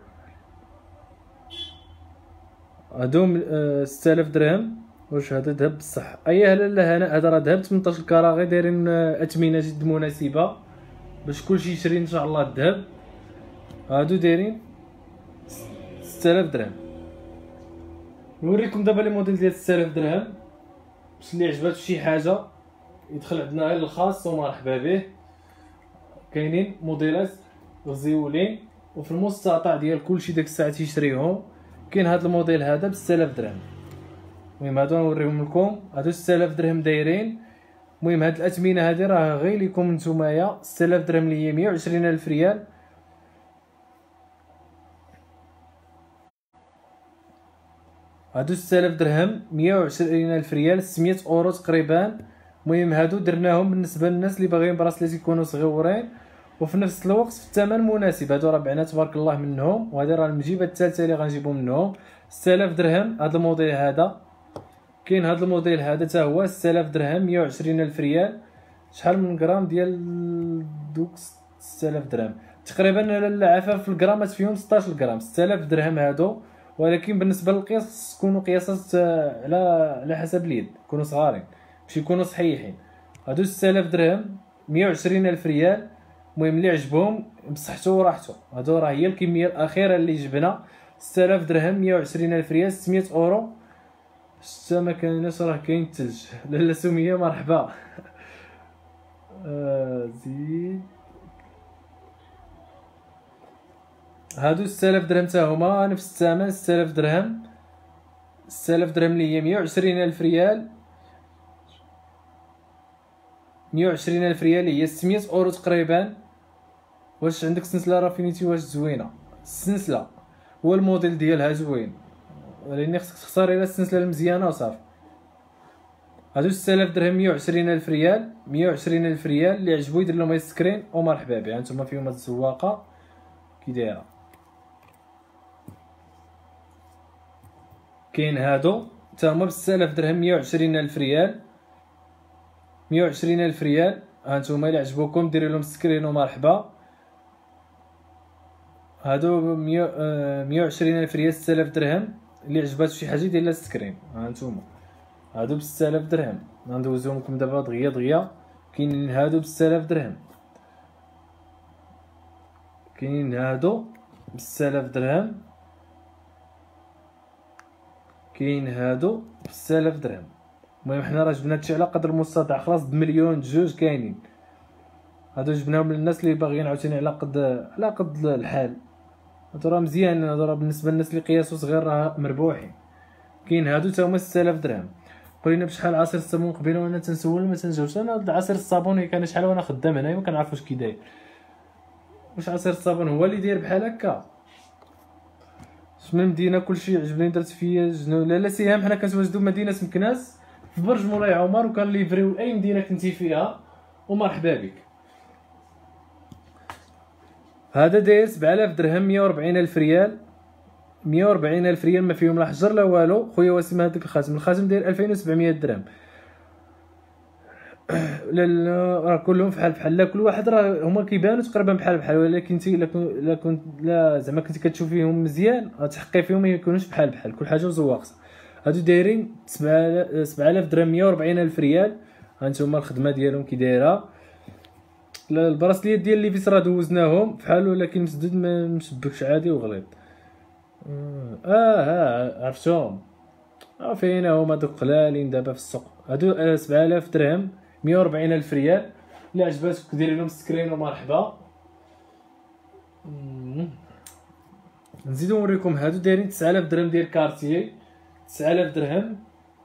هادو 6000 درهم. واش هذا ذهب بصح اي لا هنا هذا راه ذهب 18 كارا غير دايرين اثمنه جد مناسبه باش كلشي يشري ان شاء الله الذهب. هادو دايرين 6000 درهم. نوريكم دابا لي موديل ديال 6000 درهم باش اللي عجباتو شي حاجه يدخل عندنا غير الخاص ومرحبا به. كاينين موديلات غزيولين وفي المستطاع ديال كلشي داك الساعه تيشريهم. كاين هذا الموديل هذا ب 6000 درهم. المهم هادو نوريهم لكم. هادو 6000 درهم دايرين. المهم هاد الاثمنه هادي راه غير ليكم نتومايا. 6000 درهم اللي هي 120000 ريال. هادو 6000 درهم 120000 ريال 600 اورو تقريبا. المهم هادو درناهم بالنسبه للناس اللي باغيين براسليت يكونوا صغيورين وفي نفس الوقت في الثمن مناسب. هادو راه بعنا تبارك الله منهم. وهذه راه المجيبه الثالثه اللي غنجيبو منهم. 6000 درهم هذا الموديل هذا. كاين هذا الموديل هذا حتى هو 6000 درهم 120000 ريال. شحال من غرام ديال دوك 6000 درهم تقريبا العفاف في الغرامات فيهم 16 غرام. 6000 درهم هادو. ولكن بالنسبه للقياس تكونوا قياسات على حسب اليد يكونوا صغارين باش يكونوا صحيحين. هادو 6000 درهم 120000 ريال. المهم اللي عجبهم بصحته وراحته. هادو راه هي الكميه الاخيره اللي جبنا. 6000 درهم 120000 ريال 600 اورو. حتى ما كايناش راه كاين الثلج. لاله سميه مرحبا. زيد هادو 6000 درهم حتى هما نفس الثمن. 6000 درهم 6000 درهم اللي هي 120000 ريال. 120000 ريال هي 600 اورو تقريبا. واش عندك سلسله رافينيتي واش زوينه السلسله هو الموديل ديالها زوين ولكن خصك تختاري السلسله المزيانه وصافي. هادو 6000 درهم 120000 ريال. 120000 ريال اللي عجبو يدير لهم سكرين ومرحبا به. هانتوما فيهم هاد الزواقه كي دايره. كاين هادو حتى هما ب 6000 درهم 120000 ريال. 120000 ريال. هانتوما الا عجبوكم ديروا لهم سكرين ومرحبا. هادو 120000 ريال 6000 درهم. اللي عجباتو شي حاجه يدير لها سكرين. هانتوما هادو ب 6000 درهم. غندوزهم لكم دابا دغيا دغيا. كاينين هادو ب 6000 درهم. كاينين هادو ب 6000 درهم. كاين هادو ب 6000 درهم. المهم حنا راه جبنا هادشي على قدر المستطاع. خلاص بمليون جوج كاينين. هادو جبناهم للناس اللي باغيين عاوتاني على قد الحال. هادو راه مزيان. هادو راه بالنسبه للناس اللي قياسو صغير راه مربوحين. كاين هادو تا هما 6000 درهم. قولينا بشحال عصير الصابون قبيله وانا تنسول ما تنجاوبش. انا عصير الصابون كان شحال وانا خدام هنايا ما كنعرفوش كي داير. واش عصير الصابون هو اللي داير بحال هكا؟ من المدينه كلشي عجبني درت فيا جنو. لا سهام حنا كنتواجدوا مدينه مكناس في برج مولاي عمر وكان ليفريو اي مدينه كنتي فيها ومرحبا بك. هذا داير 7000 درهم 140000 ريال. 140000 ريال ما فيهم لا حجر لا والو. خويا واسم هذاك الخاتم داير 2700 درهم. لا راه كلهم بحال لا كل واحد راه هما كيبانوا تقريبا بحال ولكن انت لا زعما كنتي كتشوف فيهم مزيان غتحقي فيهم ما يكونوش بحال كل حاجه وزواقصه. هادو دايرين 7000 درهم 140000 ريال. هانتوما الخدمه ديالهم كي دايره. البراسليات ديال ليفيس راه دوزناهم بحال ولكن مسدود ما مشبكش عادي وغليظ. عرفتهم. فين هما دوك قلالين دابا في السوق. هادو 7000 درهم 140000 ريال. اللي عجباتك ديري لهم سكرين ومرحبا. نزيدو نوريكم هادو دايرين 9000 درهم ديال كارتيي. 9000 درهم.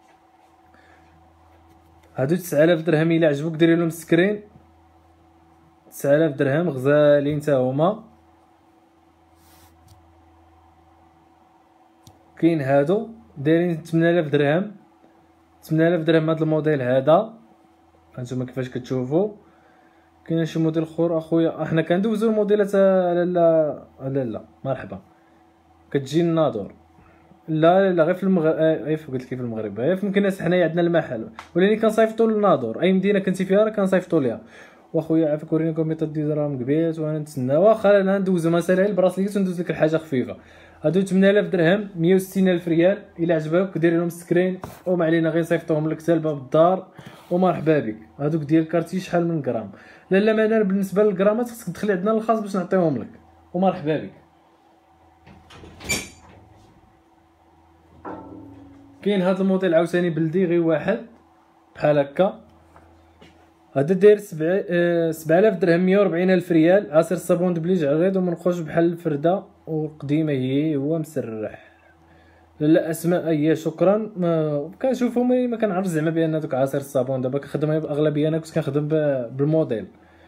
هادو 9000 درهم الا عجبوك ديري لهم سكرين. 9000 درهم غزالين تا هما. كاين هادو دايرين 8000 درهم. 8000 درهم هاد الموديل هذا. هانتوما كيفاش كتشوفوا. كاين شي موديل اخر اخويا حنا كندوزو الموديلات. لا مرحبا. كتجي الناظور. لا غير في المغرب. قلت لك في المغرب غير في مكناس حنايا عندنا المحل ولاني كنصيفطوا للناظور. اي مدينه كنتي فيها راه كنصيفطوا ليها. واخويا عافاك ورينيكم ميطود دي درهم قبيت وانا نتسنى. واخا انا ندوزو مساله البراسليت وندوز لك الحاجه خفيفه. هادو 8000 درهم 160000 ريال. الا عجبك دير لهم سكرين وما علينا غير نصيفطوهم لك حتى لباب الدار ومرحبا بك. هادوك ديال كارتي شحال من غرام. لا ما انا بالنسبه للغرامات خصك تدخلي عندنا للخاص باش نعطيهم لك ومرحبا بك. كاين هاد الموديل عاوتاني بلدي غير واحد بحال هكا. هذا داير 7000 درهم 140000 ريال. عصير الصابون دبليج عريض ومنقوش بحال الفرده وقديمه هو مسرح. لا اسماء هي شكرا. ما كنشوفهم ما كنعرف زعما بان هذوك عصير الصابون دابا كنخدم باغلبيه. انا كنت كنخدم بالموديل.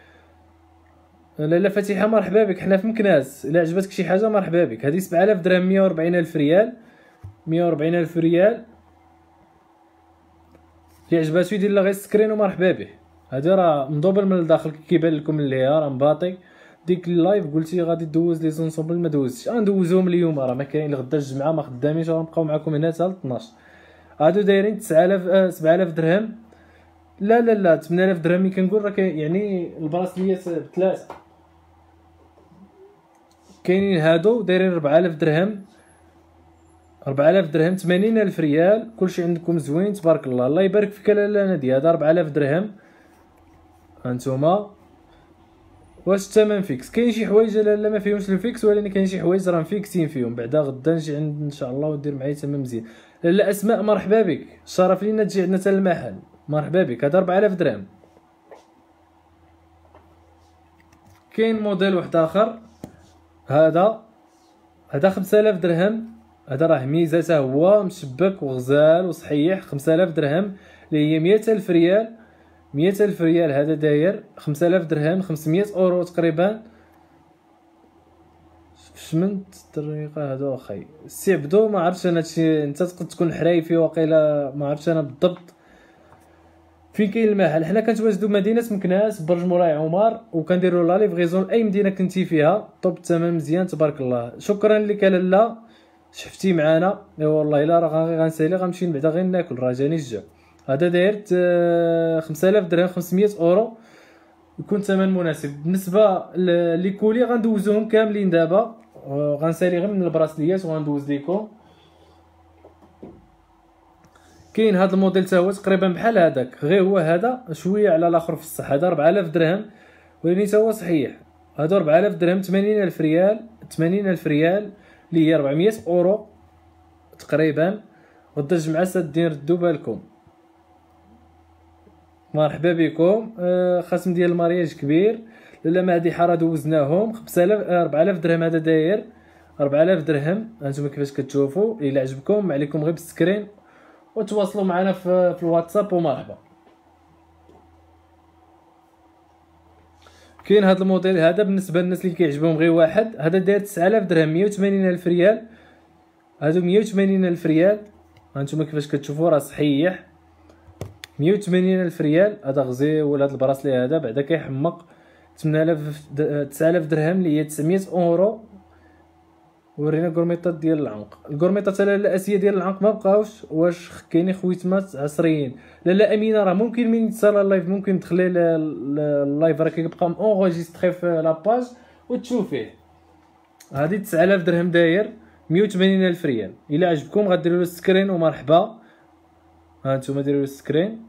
لا فاتحه مرحبا بك. حنا في مكناس. الا عجبتك شي حاجه مرحبا بك. هذه 7000 درهم 140000 ريال. 140000 ريال. اللي عجباتو يدير لها غير سكرين ومرحبا به. هادي راه مضوبل من الداخل كيبان لكم اللي راه مباطي. ديك اللايف قلتي غادي دوز لي زونسومبل ما دوزتش. غندوزهم اليوم راه ما كاين غدا الجمعه ما خدامينش راه نبقاو معكم هنا حتى 12. هادو دايرين 9000 7000 درهم. لا 8000 درهم ملي كنقول راه يعني البراسليات بثلاثه. كاينين هادو دايرين 4000 درهم. 4000 درهم 80000 ريال. كلشي عندكم زوين تبارك الله. الله يبارك فيك لاله نادي. هذا 4000 درهم. هانتوما واش الثمن فيكس. كاين شي حوايج لا ما فيهمش الفيكس ولكن كاين شي حوايج راه فيكسين فيهم. بعدا غدا نجي عند ان شاء الله ودير معايا ثمن مزيان. لا اسماء مرحبا بك. الشرف لينا تجي عندنا حتى المحل. مرحبا بك. هذا 4000 درهم. كاين موديل واحد اخر. هذا 5000 درهم. هذا راه ميزه حتى هو مشبك وغزال وصحيح. 5000 درهم اللي هي 100000 ريال. 100000 ريال. هذا داير 5000 درهم 500 اورو تقريبا. من الطريقه هادو اخي السي عبدو ما عرفتش انا هادشي. انت تقد تكون حرايفي واقيلا ما عرفتش انا بالضبط. فين كاين المحل؟ حنا كنتواجدوا مدينه مكناس برج مولاي عمر، وكنديروا لا ليفريزون لاي مدينه كنتي فيها. طوب الثمن مزيان تبارك الله. شكرا لك لاله شفتي معانا. اي والله الا راه غنسالي غنمشي بعدا غير ناكل، راه جاني الجوع. هذا داير 5000 درهم 500 اورو، يكون ثمن مناسب. بالنسبه لي كولي غندوزوهم كاملين دابا، غنسالي غير من البراسليات وغندوز ليكم. كاين هذا الموديل حتى هو تقريبا بحال هذاك، غير هو هذا شويه على الاخر في الصح. هذا 4000 درهم ولكن حتى هو صحيح. هادو 4000 درهم 80000 ريال، 80000 ريال اللي هي 400 اورو تقريبا. غدا الجمعه سادين ردوا بالكم. مرحبا بكم. خصم ديال المارياج كبير. لاله مهدي حاره دوزناهم 5000 4000 درهم. هذا داير 4000 درهم. هانتوما كيفاش كتشوفوا. الا عجبكم ما عليكم غير بالسكرين وتواصلوا معنا في الواتساب ومرحبا. كاين هذا الموديل هذا بالنسبه للناس اللي كيعجبهم غير واحد. هذا داير 9000 درهم 180000 ريال. هادو 180000 ريال. هانتوما كيفاش كتشوفوا راه صحيح 180000 ريال. هذا غزيول. هذا البراسلي هذا بعدا كيحمق 9000 درهم اللي هي 900 اورو. ورينا الكورميطات ديال العنق. الكورميطات الاساسيه ديال العنق ما بقاوش. واش كاينين خويتمات عصريين؟ لا امينه راه ممكن من يتصل اللايف ممكن تدخلي اللايف راه كيبقى اونغيستري في لاباج وتشوفيه. هذه 9000 درهم داير 180000 ريال. الا عجبكم غديروا له سكرين ومرحبا. ها انتم ديروا له سكرين.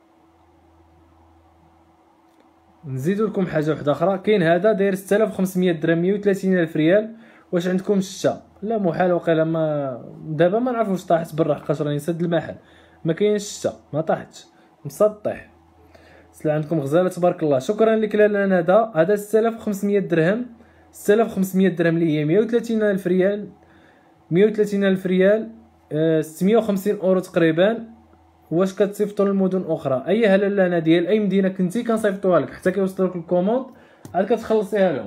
نزيدوا لكم حاجه واحده اخرى. كاين هذا داير 6500 درهم 130000 ريال. واش عندكم شتا؟ لا محال وقيلا. ما دابا ما نعرفوش طاحت برا حقاش راني سد المحل. ما كاينش شتا، ما طاحتش مصطح. سلا عندكم غزاله تبارك الله. شكرا لك لاله ندى. هذا 6500 درهم. 6500 درهم اللي هي 130000 ريال. 130000 ريال 650 اورو تقريبا. واش كتصيفطوا للمدن اخرى؟ اي هلاله ديال اي مدينه كنتي كنصيفطوها لك حتى كيوصلوك الكوموند عاد كتخلصيها لهم.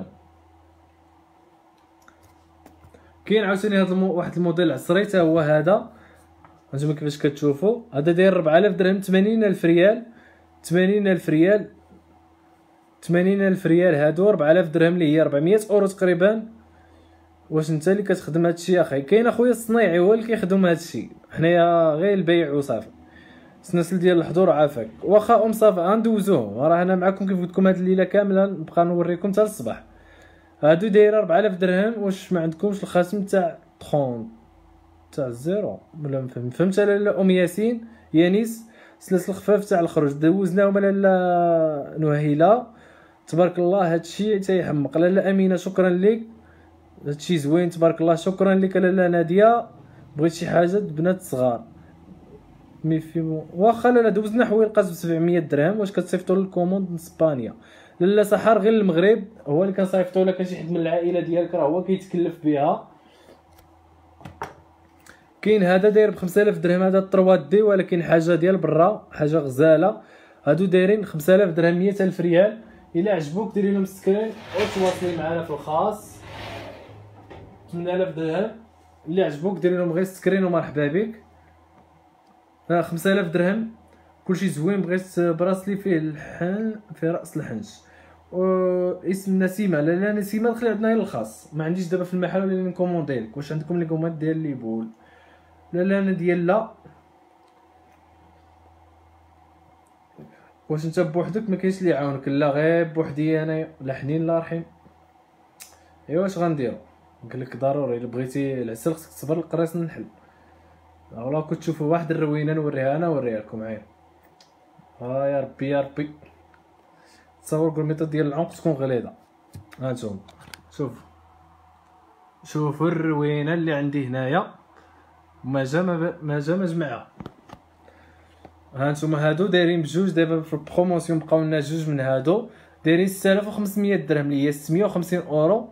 كاين عاوتاني هذا واحد الموديل عصري حتى هو هذا. هانتوما كيفاش كتشوفوا. هذا داير 4000 درهم 80000 ريال. 80000 ريال 80000 ريال. هادو 4000 درهم اللي هي 400 اورو تقريبا. واش انت اللي كتخدم هادشي اخي؟ كاين اخويا الصنايعي هو اللي كيخدم هادشي، حنايا غير البيع وصافي. السلاسل ديال الحضور عافاك. واخا صافي غندوزوه. راه انا معكم كيف قلت لكم هاد الليله كامله نبقى نوريكم حتى الصباح. هادو دايره 4000 درهم. واش ما عندكمش الخاتم تاع 30 تاع زيرو ولا فهمت؟ لا ام ياسين يانيس سلاسل خفاف تاع الخروج دوزناهم. لا نهيله تبارك الله. هادشي تيحمق. لا امينه شكرا لك. هادشي زوين تبارك الله. شكرا لك لاله ناديه. بغيت شي حاجه بنات صغار مي واخا لا دوزنا حويل قاس ب 700 درهم. واش كتصيفطوا للكوموند من اسبانيا؟ لا سحر غير المغرب هو اللي كنصيفطوا لك. شي حد من العائله ديالك راه هو كيتكلف بها. كاين هذا داير ب 5000 درهم. هذا 3 دي ولكن حاجه ديال برا، حاجه غزاله. هادو دايرين 5000 درهم 100000 ريال. الا عجبوك ديري لهم سكرين وتواصلي معنا في الخاص. 8000 درهم. اللي عجبوك ديري لهم غير سكرين ومرحبا بك. 5000 درهم كلشي زوين. بغيت براسلي فيه الحن في راس الحنش. اسم نسيمه. لا نسيمه دخلي عندنا غير الخاص. ما عنديش دابا في المحل ولا نكوموندي لك. واش عندكم لي كوموند ديال لي بول؟ لا انا ديال لا. واش انت بوحدك ما كاينش اللي يعاونك؟ لا غير بوحدي انايا. لا حنين لا رحيم. ايوا واش غنديرو؟ قال لك ضروري الا بغيتي العسل خصك تصبر القراص النحل. والله كنت تشوفوا واحد الروينه نوريها انا ونوريها لكم. عير يا ربي يا ربي. تصور كرميطه ديال العنق تكون غليظه. هانتوما شوفوا الروينه اللي عندي هنايا. ما جا مجمعها. هانتوما هادو دايرين بجوج دابا في البروموسيون. بقاو لنا جوج من هادو دايرين 6500 درهم اللي هي 650 اورو.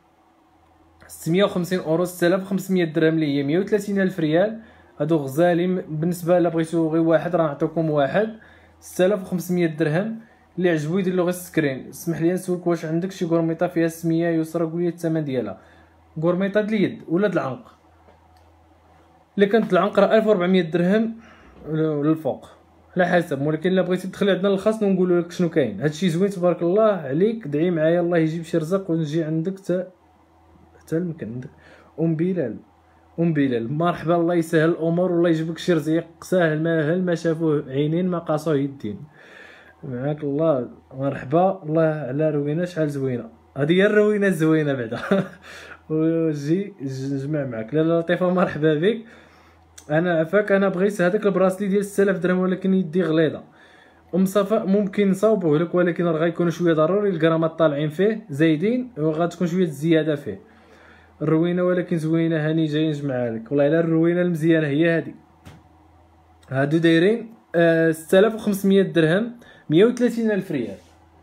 650 اورو 6500 درهم اللي هي 130000 ريال. هادو غزالين. بالنسبه الا بغيتو غير واحد راه نعطيكم واحد 6500 درهم. اللي عجبو يدير له غير سكرين. اسمح لي نسولك واش عندك شي كورميطه فيها السميه يسرى؟ قول لي الثمن ديالها. كورميطه د اليد ولا د العنق؟ الا كانت العنق راه 1400 درهم للفوق. على حسب. ولكن الا بغيتي تدخلي عندنا للخاص نقولوا لك شنو كاين. هادشي زوين تبارك الله عليك، دعي معايا الله يجيب شي رزق ونجي عندك حتى المكان عندك. ام بلال مرحبا، الله يسهل الامور والله يجيب لك شي رزق ساهل ما شافوه عينين ما قاسوه يدين. معاك الله مرحبا، الله على روينه شحال زوينه. هذه هي الروينه الزوينه بعدا. وجي نجمع معاك. لا لطيفه مرحبا بك. انا عفاك، انا بغيت هذاك البراسلي ديال 6000 درهم ولكن يدي غليظه. ام صفاء ممكن نصاوبوه لك ولكن راه غيكونوا شويه ضروري الكرامات طالعين فيه زايدين وغتكون شويه الزياده فيه. الروينه ولكن زوينه، هاني جاي نجمعها لك والله الا الروينه المزيانه هي هذه. هادو دايرين 6500 درهم 130 الف ريال.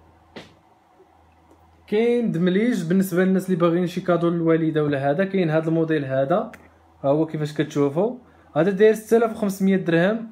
كاين دمليج بالنسبه للناس اللي باغيين شي كادو للوالده ولا هذا. كاين هذا الموديل هذا ها هو كيفاش كتشوفوا، هذا داير 6500 درهم.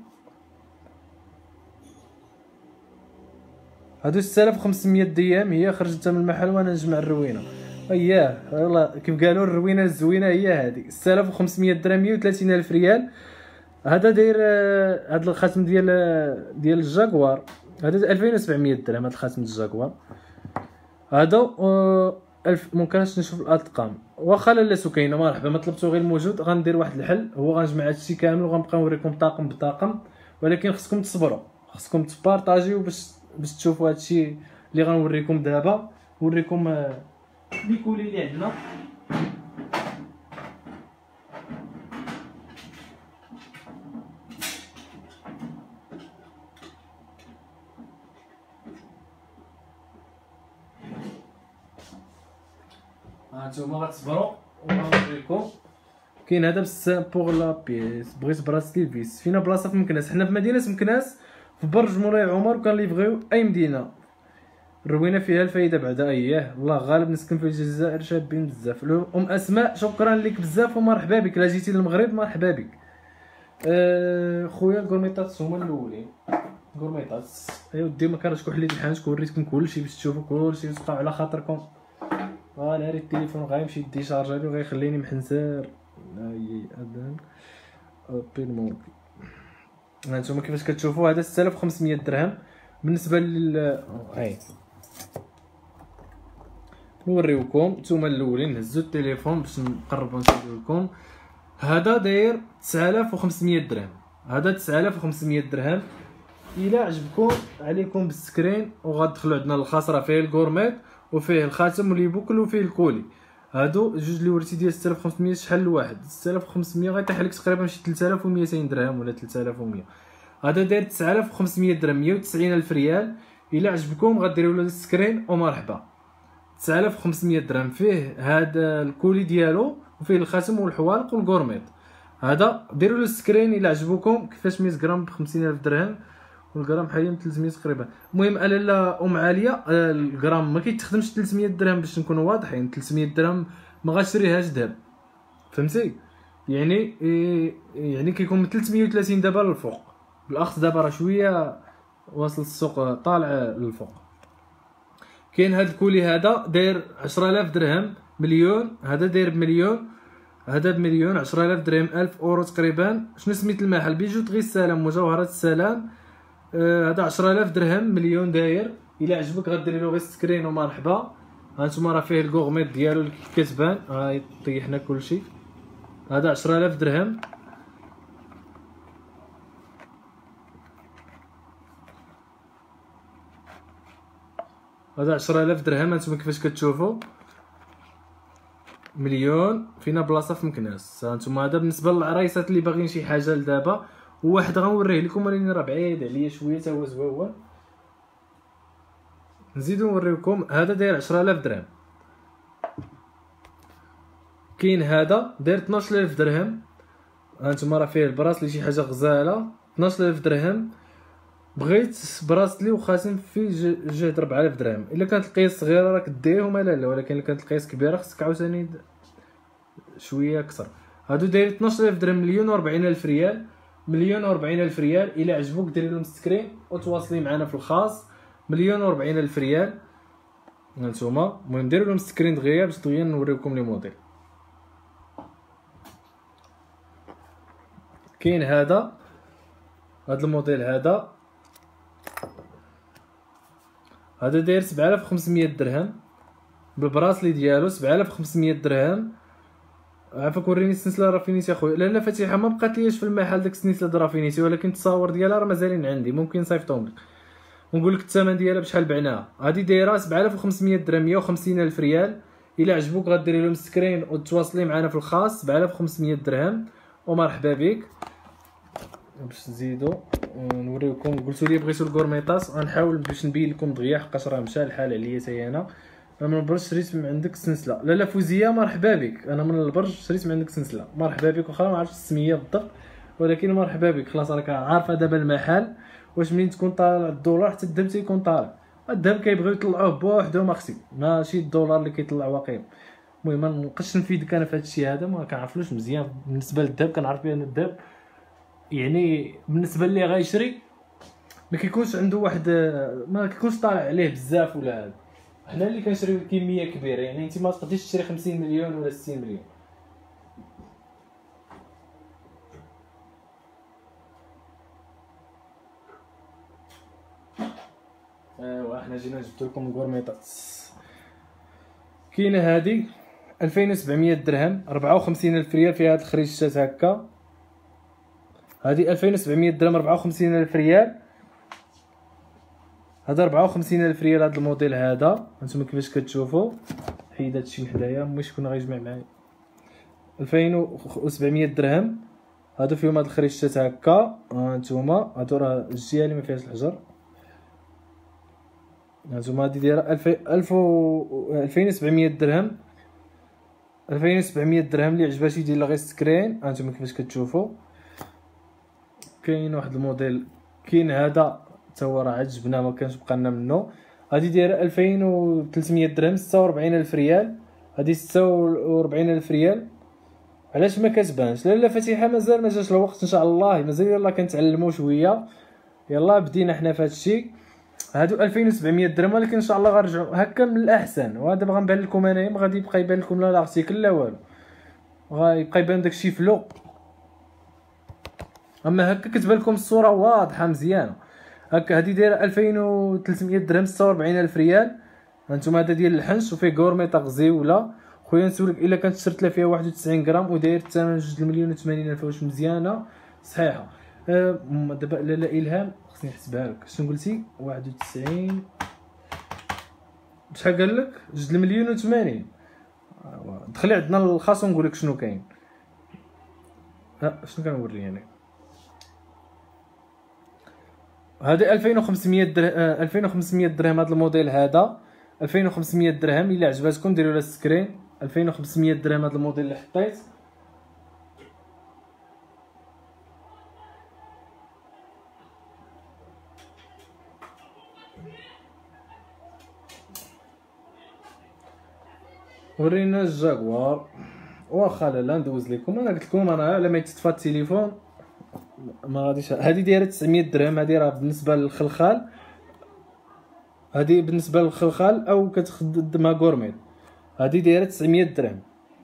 هادو 6500 ديام هي خرجت من المحل وانا نجمع الروينه. اييه والله كيف قالوا الروينه الزوينه هي هذه 6500 درهم 130 الف ريال. هذا داير هذا الخاتم ديال الجاكوار، هذا 2700 درهم. هذا الخاتم ديال الجاكوار هذا الف. ممكنش نشوف الارقام واخا لاله كاينه مرحبا. ما طلبتو غير الموجود غندير واحد الحل، هو غنجمع هادشي كامل وغنبقى نوريكم طاقم بطاقم. ولكن خصكم تصبروا، خصكم تبارطاجيو باش تشوفوا هادشي اللي غنوريكم دابا. نوريكم لي كولي اللي عندنا. هانتوما غتصبروا ونوريكم. كاين هذا بس بوغ لا بيس. بغيت براسلي فيس. فينا بلاصه في مكناس، حنا في مدينه مكناس في برج مولاي عمر، وكنليفغيو اي مدينه. الروينه فيها الفايده بعدا. اييه الله غالب نسكن في الجزائر شابين بزاف. ام اسماء شكرا لك بزاف ومرحبا بك. لا جيتي للمغرب مرحبا بك. خويا الكورميطات هما الاولين. كورميطات ايوا ودي ما كرهتش حليت الحانوت وريتكم كلشي باش تشوفوا كلشي وتبقاو على خاطركم. ناري التليفون غيمشي ديشارجالي وغيخليني محنسر. اي اذن اوبي الموبيل. هانتوما كيفاش كتشوفوا هذا 6500 درهم بالنسبه لل هاي. نوريوكم نتوما الاولين. نهزو التليفون باش نقربوا نسولو لكم. هذا داير 9500 درهم. هذا 9500 درهم. الا عجبكم عليكم بالسكرين وغتدخلوا عندنا الخاص. راه فيه الكورميط وفيه الخاتم واللي بوكل وفيه الكولي. هادو جوج اللي وريتي ديال 6500 شحال الواحد؟ 6500 غيطيح لك تقريبا شي 3200 درهم ولا 3100. هذا داير 9500 درهم 190 الف ريال. الا عجبكم غديروا له السكرين ومرحبا. 9500 درهم فيه هذا الكولي ديالو وفيه الخاتم والحوالق والكورميط. هذا ديروا له السكرين الا عجبكم. كيفاش 100 غرام ب 50000 درهم والغرام حاليا 300 تقريبا. المهم لاله ام عاليه الغرام ما كيتخدمش 300 درهم باش نكونوا واضحين. 300 درهم ما غاشريهاش ذهب فهمتي. يعني كيكون من 330 دابا للفوق. بالاخص دابا راه شويه واصل السوق طالع للفوق. كاين هذا الكولي هذا داير 10000 درهم مليون. هذا داير بمليون. هذا بمليون 10000 درهم 1000 اورو تقريبا. شنو سميت المحل؟ بيجوتري السلام مجوهرات السلام. هذا 10000 درهم مليون داير. الا عجبك غديري له غير سكرين ومرحبا. هانتوما راه فيه الكوغميط ديالو اللي كتبان. هاي طيحنا كلشي. هذا 10000 درهم. هذا 10000 درهم. هانتوما كيفاش كتشوفوا مليون. فينا بلاصه في مكناس. هانتوما هذا بالنسبه للعرايسات اللي باغيين شي حاجه لدابا. وواحد غنوريه لكم ولكن راه بعيد عليا شويه تا هو زويون. نزيدو نوريكم. هذا داير 10000 درهم. كاين هذا داير 12000 درهم. هانتوما راه فيه البراس لي شي حاجه غزاله. 12000 درهم. بغيت براسلي وخاتم فيه جهد 4000 درهم. الا كانت القياس صغيره راك ديرهم لا ولكن الا كانت القياس كبيره خصك عاوتاني شويه اكثر. هادو داير 12000 درهم مليون و40 الف ريال. مليون و40 الف ريال. الا عجبوك ديري لهم سكرين وتواصلي معنا في الخاص. مليون و40 الف ريال. هانتوما المهم ديروا لهم سكرين دغيا باش دغيا نوريكم لي موديل. كاين هذا الموديل هذا هذا داير 7500 درهم بالبراسلي ديالو، 7500 درهم. عافاك وريني السلسله رافينيتي اخويا. لا فاتحه ما بقات ليش في المحل داك السلسله د رافينيتي، ولكن التصاور ديالها راه مازالين عندي، ممكن نصيفطهم لك ونقول لك الثمن ديالها بشحال بعناها. هذه دايره 7500 درهم، 150 الف ريال. الا عجبوك غديري لهم سكرين وتواصلي معنا في الخاص. 7500 درهم ومرحبا بك. باش نزيدو نوريكم، قلتوا لي بغيتوا الكورميطاس، غنحاول باش نبين لكم دغيا حقاش راه مشى الحال عليا حتى انا. انا من البرج شريت من عندك السلسله. لا فوزيه مرحبا بك، انا من البرج شريت من عندك السلسله. مرحبا بك، واخا ما عرفتش السميه بالضبط، ولكن مرحبا بك. خلاص راك عارفه دابا المحل واش منين تكون طالع الدولار حتى الذهب تيكون طالع. الذهب كيبغيو يطلعوه بوحدهم اختي، ماشي الدولار اللي كيطلع واقيلا. المهم ما نبقاش نفيدك انا في هذا الشيء هذا، ما كنعرفلوش مزيان. بالنسبه للذهب كنعرف بان الذهب يعني بالنسبه اللي غايشري ما كيكونش عنده واحد، ما كيكونش طالع عليه بزاف ولا هذا. حنا اللي كنشريو كميه كبيره، يعني انت ما تقدريش تشري 50 مليون ولا 60 مليون. ايوا حنا جينا جبت لكم الكورميطات. كاينه هذه 2700 درهم، 54 الف ريال فيها هاد الخريشات هكا. هذه 2700 درهم 54 الف ريال. هذا 54 الف ريال. هذا الموديل هذا هانتوما كيفاش كتشوفوا. حيد هادشي من حدايا باش كون غيجمع معايا. 2700 درهم. هادو فيهم هاد الخريشات هكا هانتوما. هادو راه الجهه اللي ما فيهاش الحجر. هانتوما هادي دايره 2700 درهم. 2700 درهم. اللي عجبها يدير لها غير سكرين. هانتوما كيفاش كتشوفوا. كاين واحد الموديل، كاين هذا حتى هو راه عجبنا ما كانش بقى لنا منه. هادي دايره 2300 درهم، 46 الف ريال. هادي 46 الف ريال. علاش ما كتبانش؟ لا فاتحه مازال ما جاش الوقت ان شاء الله، مازال يلاه كنتعلموا شويه، يلاه بدينا حنا في هادشي. هادو 2700 درهم، ولكن ان شاء الله غنرجعوا هكا من الاحسن. وهذا بغا نبان لكم انايا، ما غادي يبقى يبان لكم لا لارتيكل لا والو، غيبقى يبان داكشي فلو. اما هكا كتبان لكم الصوره واضحه مزيانه. هكا هادي دايره 2300 درهم، 46 الف ريال. هانتوما هذا ديال الحنش وفيه كورميطه غزيوله. خويا نسولك الا كانت شرت لها فيها 91 غرام وداير الثمن 2 مليون و80 الف، واش مزيانه صحيحه؟ دابا لا الهام خصني نحسبها لك. شنو قلتي؟ 91 بشحال قال لك؟ 2 مليون و80. دخلي عندنا الخاص ونقول لك شنو كاين. شنو كنوري يعني. هذا 2500 درهم. 2500 درهم هذا الموديل هذا. 2500 درهم. الا عجباتكم ديروا لها سكرين. 2500 درهم هذا الموديل اللي حطيت. ورينا الجاكوار. واخا لا ندوز لكم. انا قلت لكم انا على ما يتطفى التليفون ما غاديش. هذه دايره 900 درهم. هذه راه بالنسبه للخلخال، هذه بالنسبه للخلخال او كتخدمها كورميط. هذه دايره 900 درهم.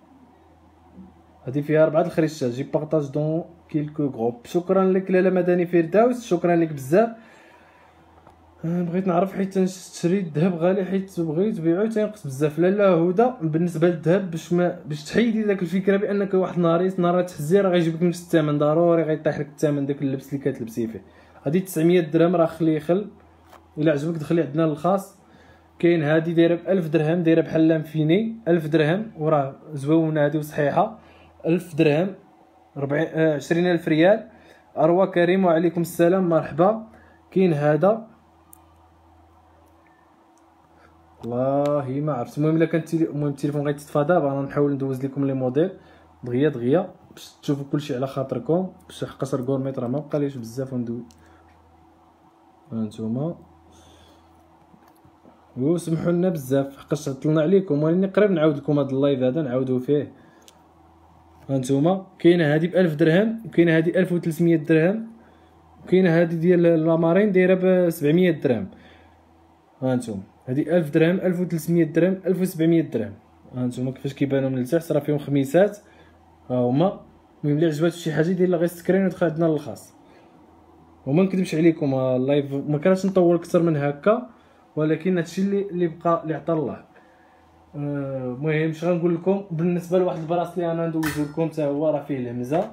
هذه فيها 4 الخريشات. جي بارطاج دون كيلكو غروب. شكرا لك لاله مدني فردوس، شكرا لك بزاف. بغيت نعرف حيت نشري الذهب غالي، حيت بغيت تبيعو تينقص بزاف. لا هدى بالنسبه للذهب باش تحيدي داك الفكره بانك واحد نهار تحزي راه غيجيبك نفس الثمن، ضروري غيطيح لك الثمن داك اللبس اللي كتلبسيه فيه. هذه 900 درهم راه خلي خل. الا عجبك دخلي عندنا للخاص. كاين هذه دايره ب 1000 درهم، دايره بحال لامفيني 1000 درهم وراه زويونه هذه وصحيحه. 1000 درهم 20000 ريال. اروى كريم وعليكم السلام مرحبا. كاين هذا والله ما عرفت. المهم الا كان التليفون غيتطفى دابا غنحاول ندوز لكم لي موديل دغيا باش تشوفوا كلشي على خاطركم، باش حقاش الكورميط راه ما بقاليش بزاف وندوز. هانتوما وسمحوا لنا بزاف حقاش عطلنا عليكم، ولكن قريب نعاود لكم هذا اللايف هذا نعاودو فيه. هانتوما كاينه هذه ب 1000 درهم، وكاينه هذه 1300 درهم، وكاينه هذه ديال لامارين دايره ب 700 درهم. هانتوما هذه 1000 درهم، 1300 درهم، 1700 درهم. هانتوما كيفاش كيبانوا من التحت راه فيهم خميسات ها هما. المهم اللي عجباتو شي حاجه دير لها غير سكرين ودخل عندنا للخاص. وما نكذبش عليكم اللايف ما كانش نطول اكثر من هكا، ولكن هادشي اللي بقى اللي عطا الله. المهم اش غنقول لكم بالنسبه لواحد البراسلي انا ندوزو لكم حتى هو راه فيه الهمزه.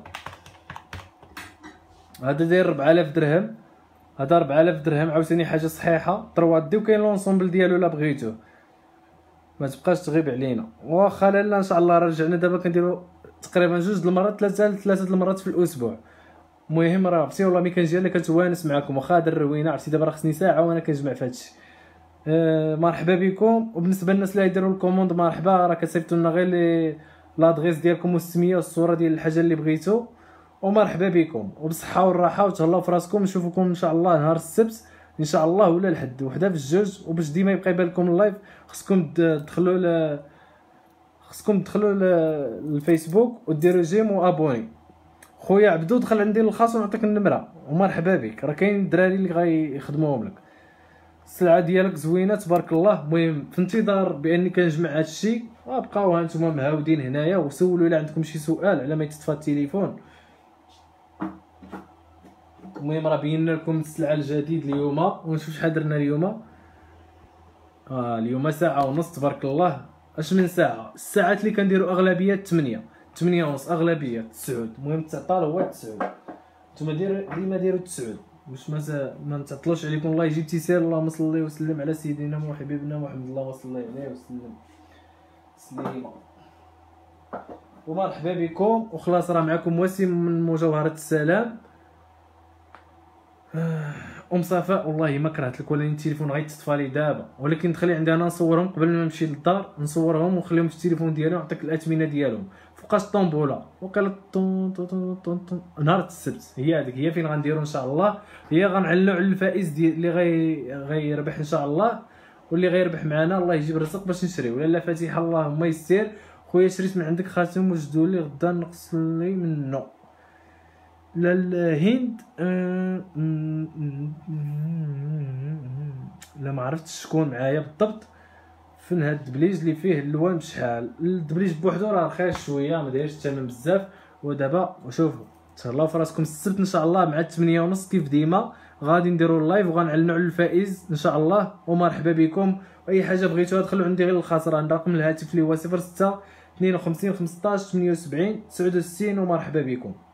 هذا داير 4000 درهم، هذا 4000 درهم عاوتاني حاجه صحيحه 3 دي، وكاين لونسومبل ديالو الا بغيتوه ما تبقاش تغيب علينا. واخا لالا ان شاء الله رجعنا دابا كنديرو تقريبا 2 المرات 3 المرات في الاسبوع. المهم راه عرفتي والله ملي كنجي انا كنتوانس معكم، واخا هاد الروينه عرفتي دابا راه خصني ساعه وانا كنجمع في هادشي. مرحبا بكم. وبالنسبه للناس اللي يديروا الكوموند مرحبا، راه كتصيفطوا لنا غير لادريس ديالكم والسميه والصوره ديال الحاجه اللي بغيتو، ومرحبا بكم وبالصحه والراحه وتهلاو في راسكم. نشوفكم ان شاء الله نهار السبت ان شاء الله ولا الحد وحده في الجوج. وباش ديما يبقى يبان لكم اللايف خصكم تدخلوا للفيسبوك وديروا جيم وابوني. خويا عبدو دخل عندي للخاص ونعطيك النمره ومرحبا بك. راه كاين الدراري اللي غيخدموهم لك، السلعه ديالك زوينه تبارك الله. المهم في انتظار باني كنجمع هادشي، بقاو ها نتوما مهاودين هنايا وسولوا الا عندكم شي سؤال على ما يتطفى التليفون. المهم راه بينا لكم السلعه الجديد اليوم، ونشوف شحال درنا اليوم. اليوم ساعه ونص تبارك الله. اش من ساعه؟ الساعات اللي كنديروا اغلبيه 8 ونص، اغلبيه 9. المهم 19 هو 9. نتوما ديما ديروا 9 باش ما نتعطلوش عليكم. الله يجيب تيسير. اللهم صل وسلم على سيدنا وحبيبنا محمد، اللهم صل عليه وسلم تسليما. ومرحبا بكم. وخلاص راه معكم وسيم من مجوهرة السلام. ام صفاء والله ما كرهت لك، ولكن التليفون غيتطفى لي دابا، ولكن تخلي عندي انا نصورهم قبل ما نمشي للدار، نصورهم ونخليهم في التليفون ديالي ونعطيك الاثمنه ديالهم. فوقاش طومبوله وقال نهار السبت هي هذيك، هي فين غنديروا ان شاء الله. هي غنعلنوا على الفائز ديال اللي غيربح ان شاء الله، واللي غيربح معنا الله يجيب الرزق باش نشريو. لاله فاتحه اللهم يسير. خويا شريت من عندك خاتم وجدوا لي غدا نقص لي منه. لا الهند لا ما عرفتش شكون معايا بالضبط فين هاد الدبليج اللي فيه اللوان بشحال. الدبليج بوحدو راه رخيص شويه ما دايرش الثمن بزاف. ودابا وشوفوا تهلاو في راسكم السبت ان شاء الله مع 8:30 كيف ديما غادي نديروا اللايف وغنعلنوا على الفائز ان شاء الله. ومرحبا بكم. واي حاجه بغيتوها دخلوا عندي غير الخاص، راه رقم الهاتف اللي هو 06 52 15 78 69. ومرحبا بكم.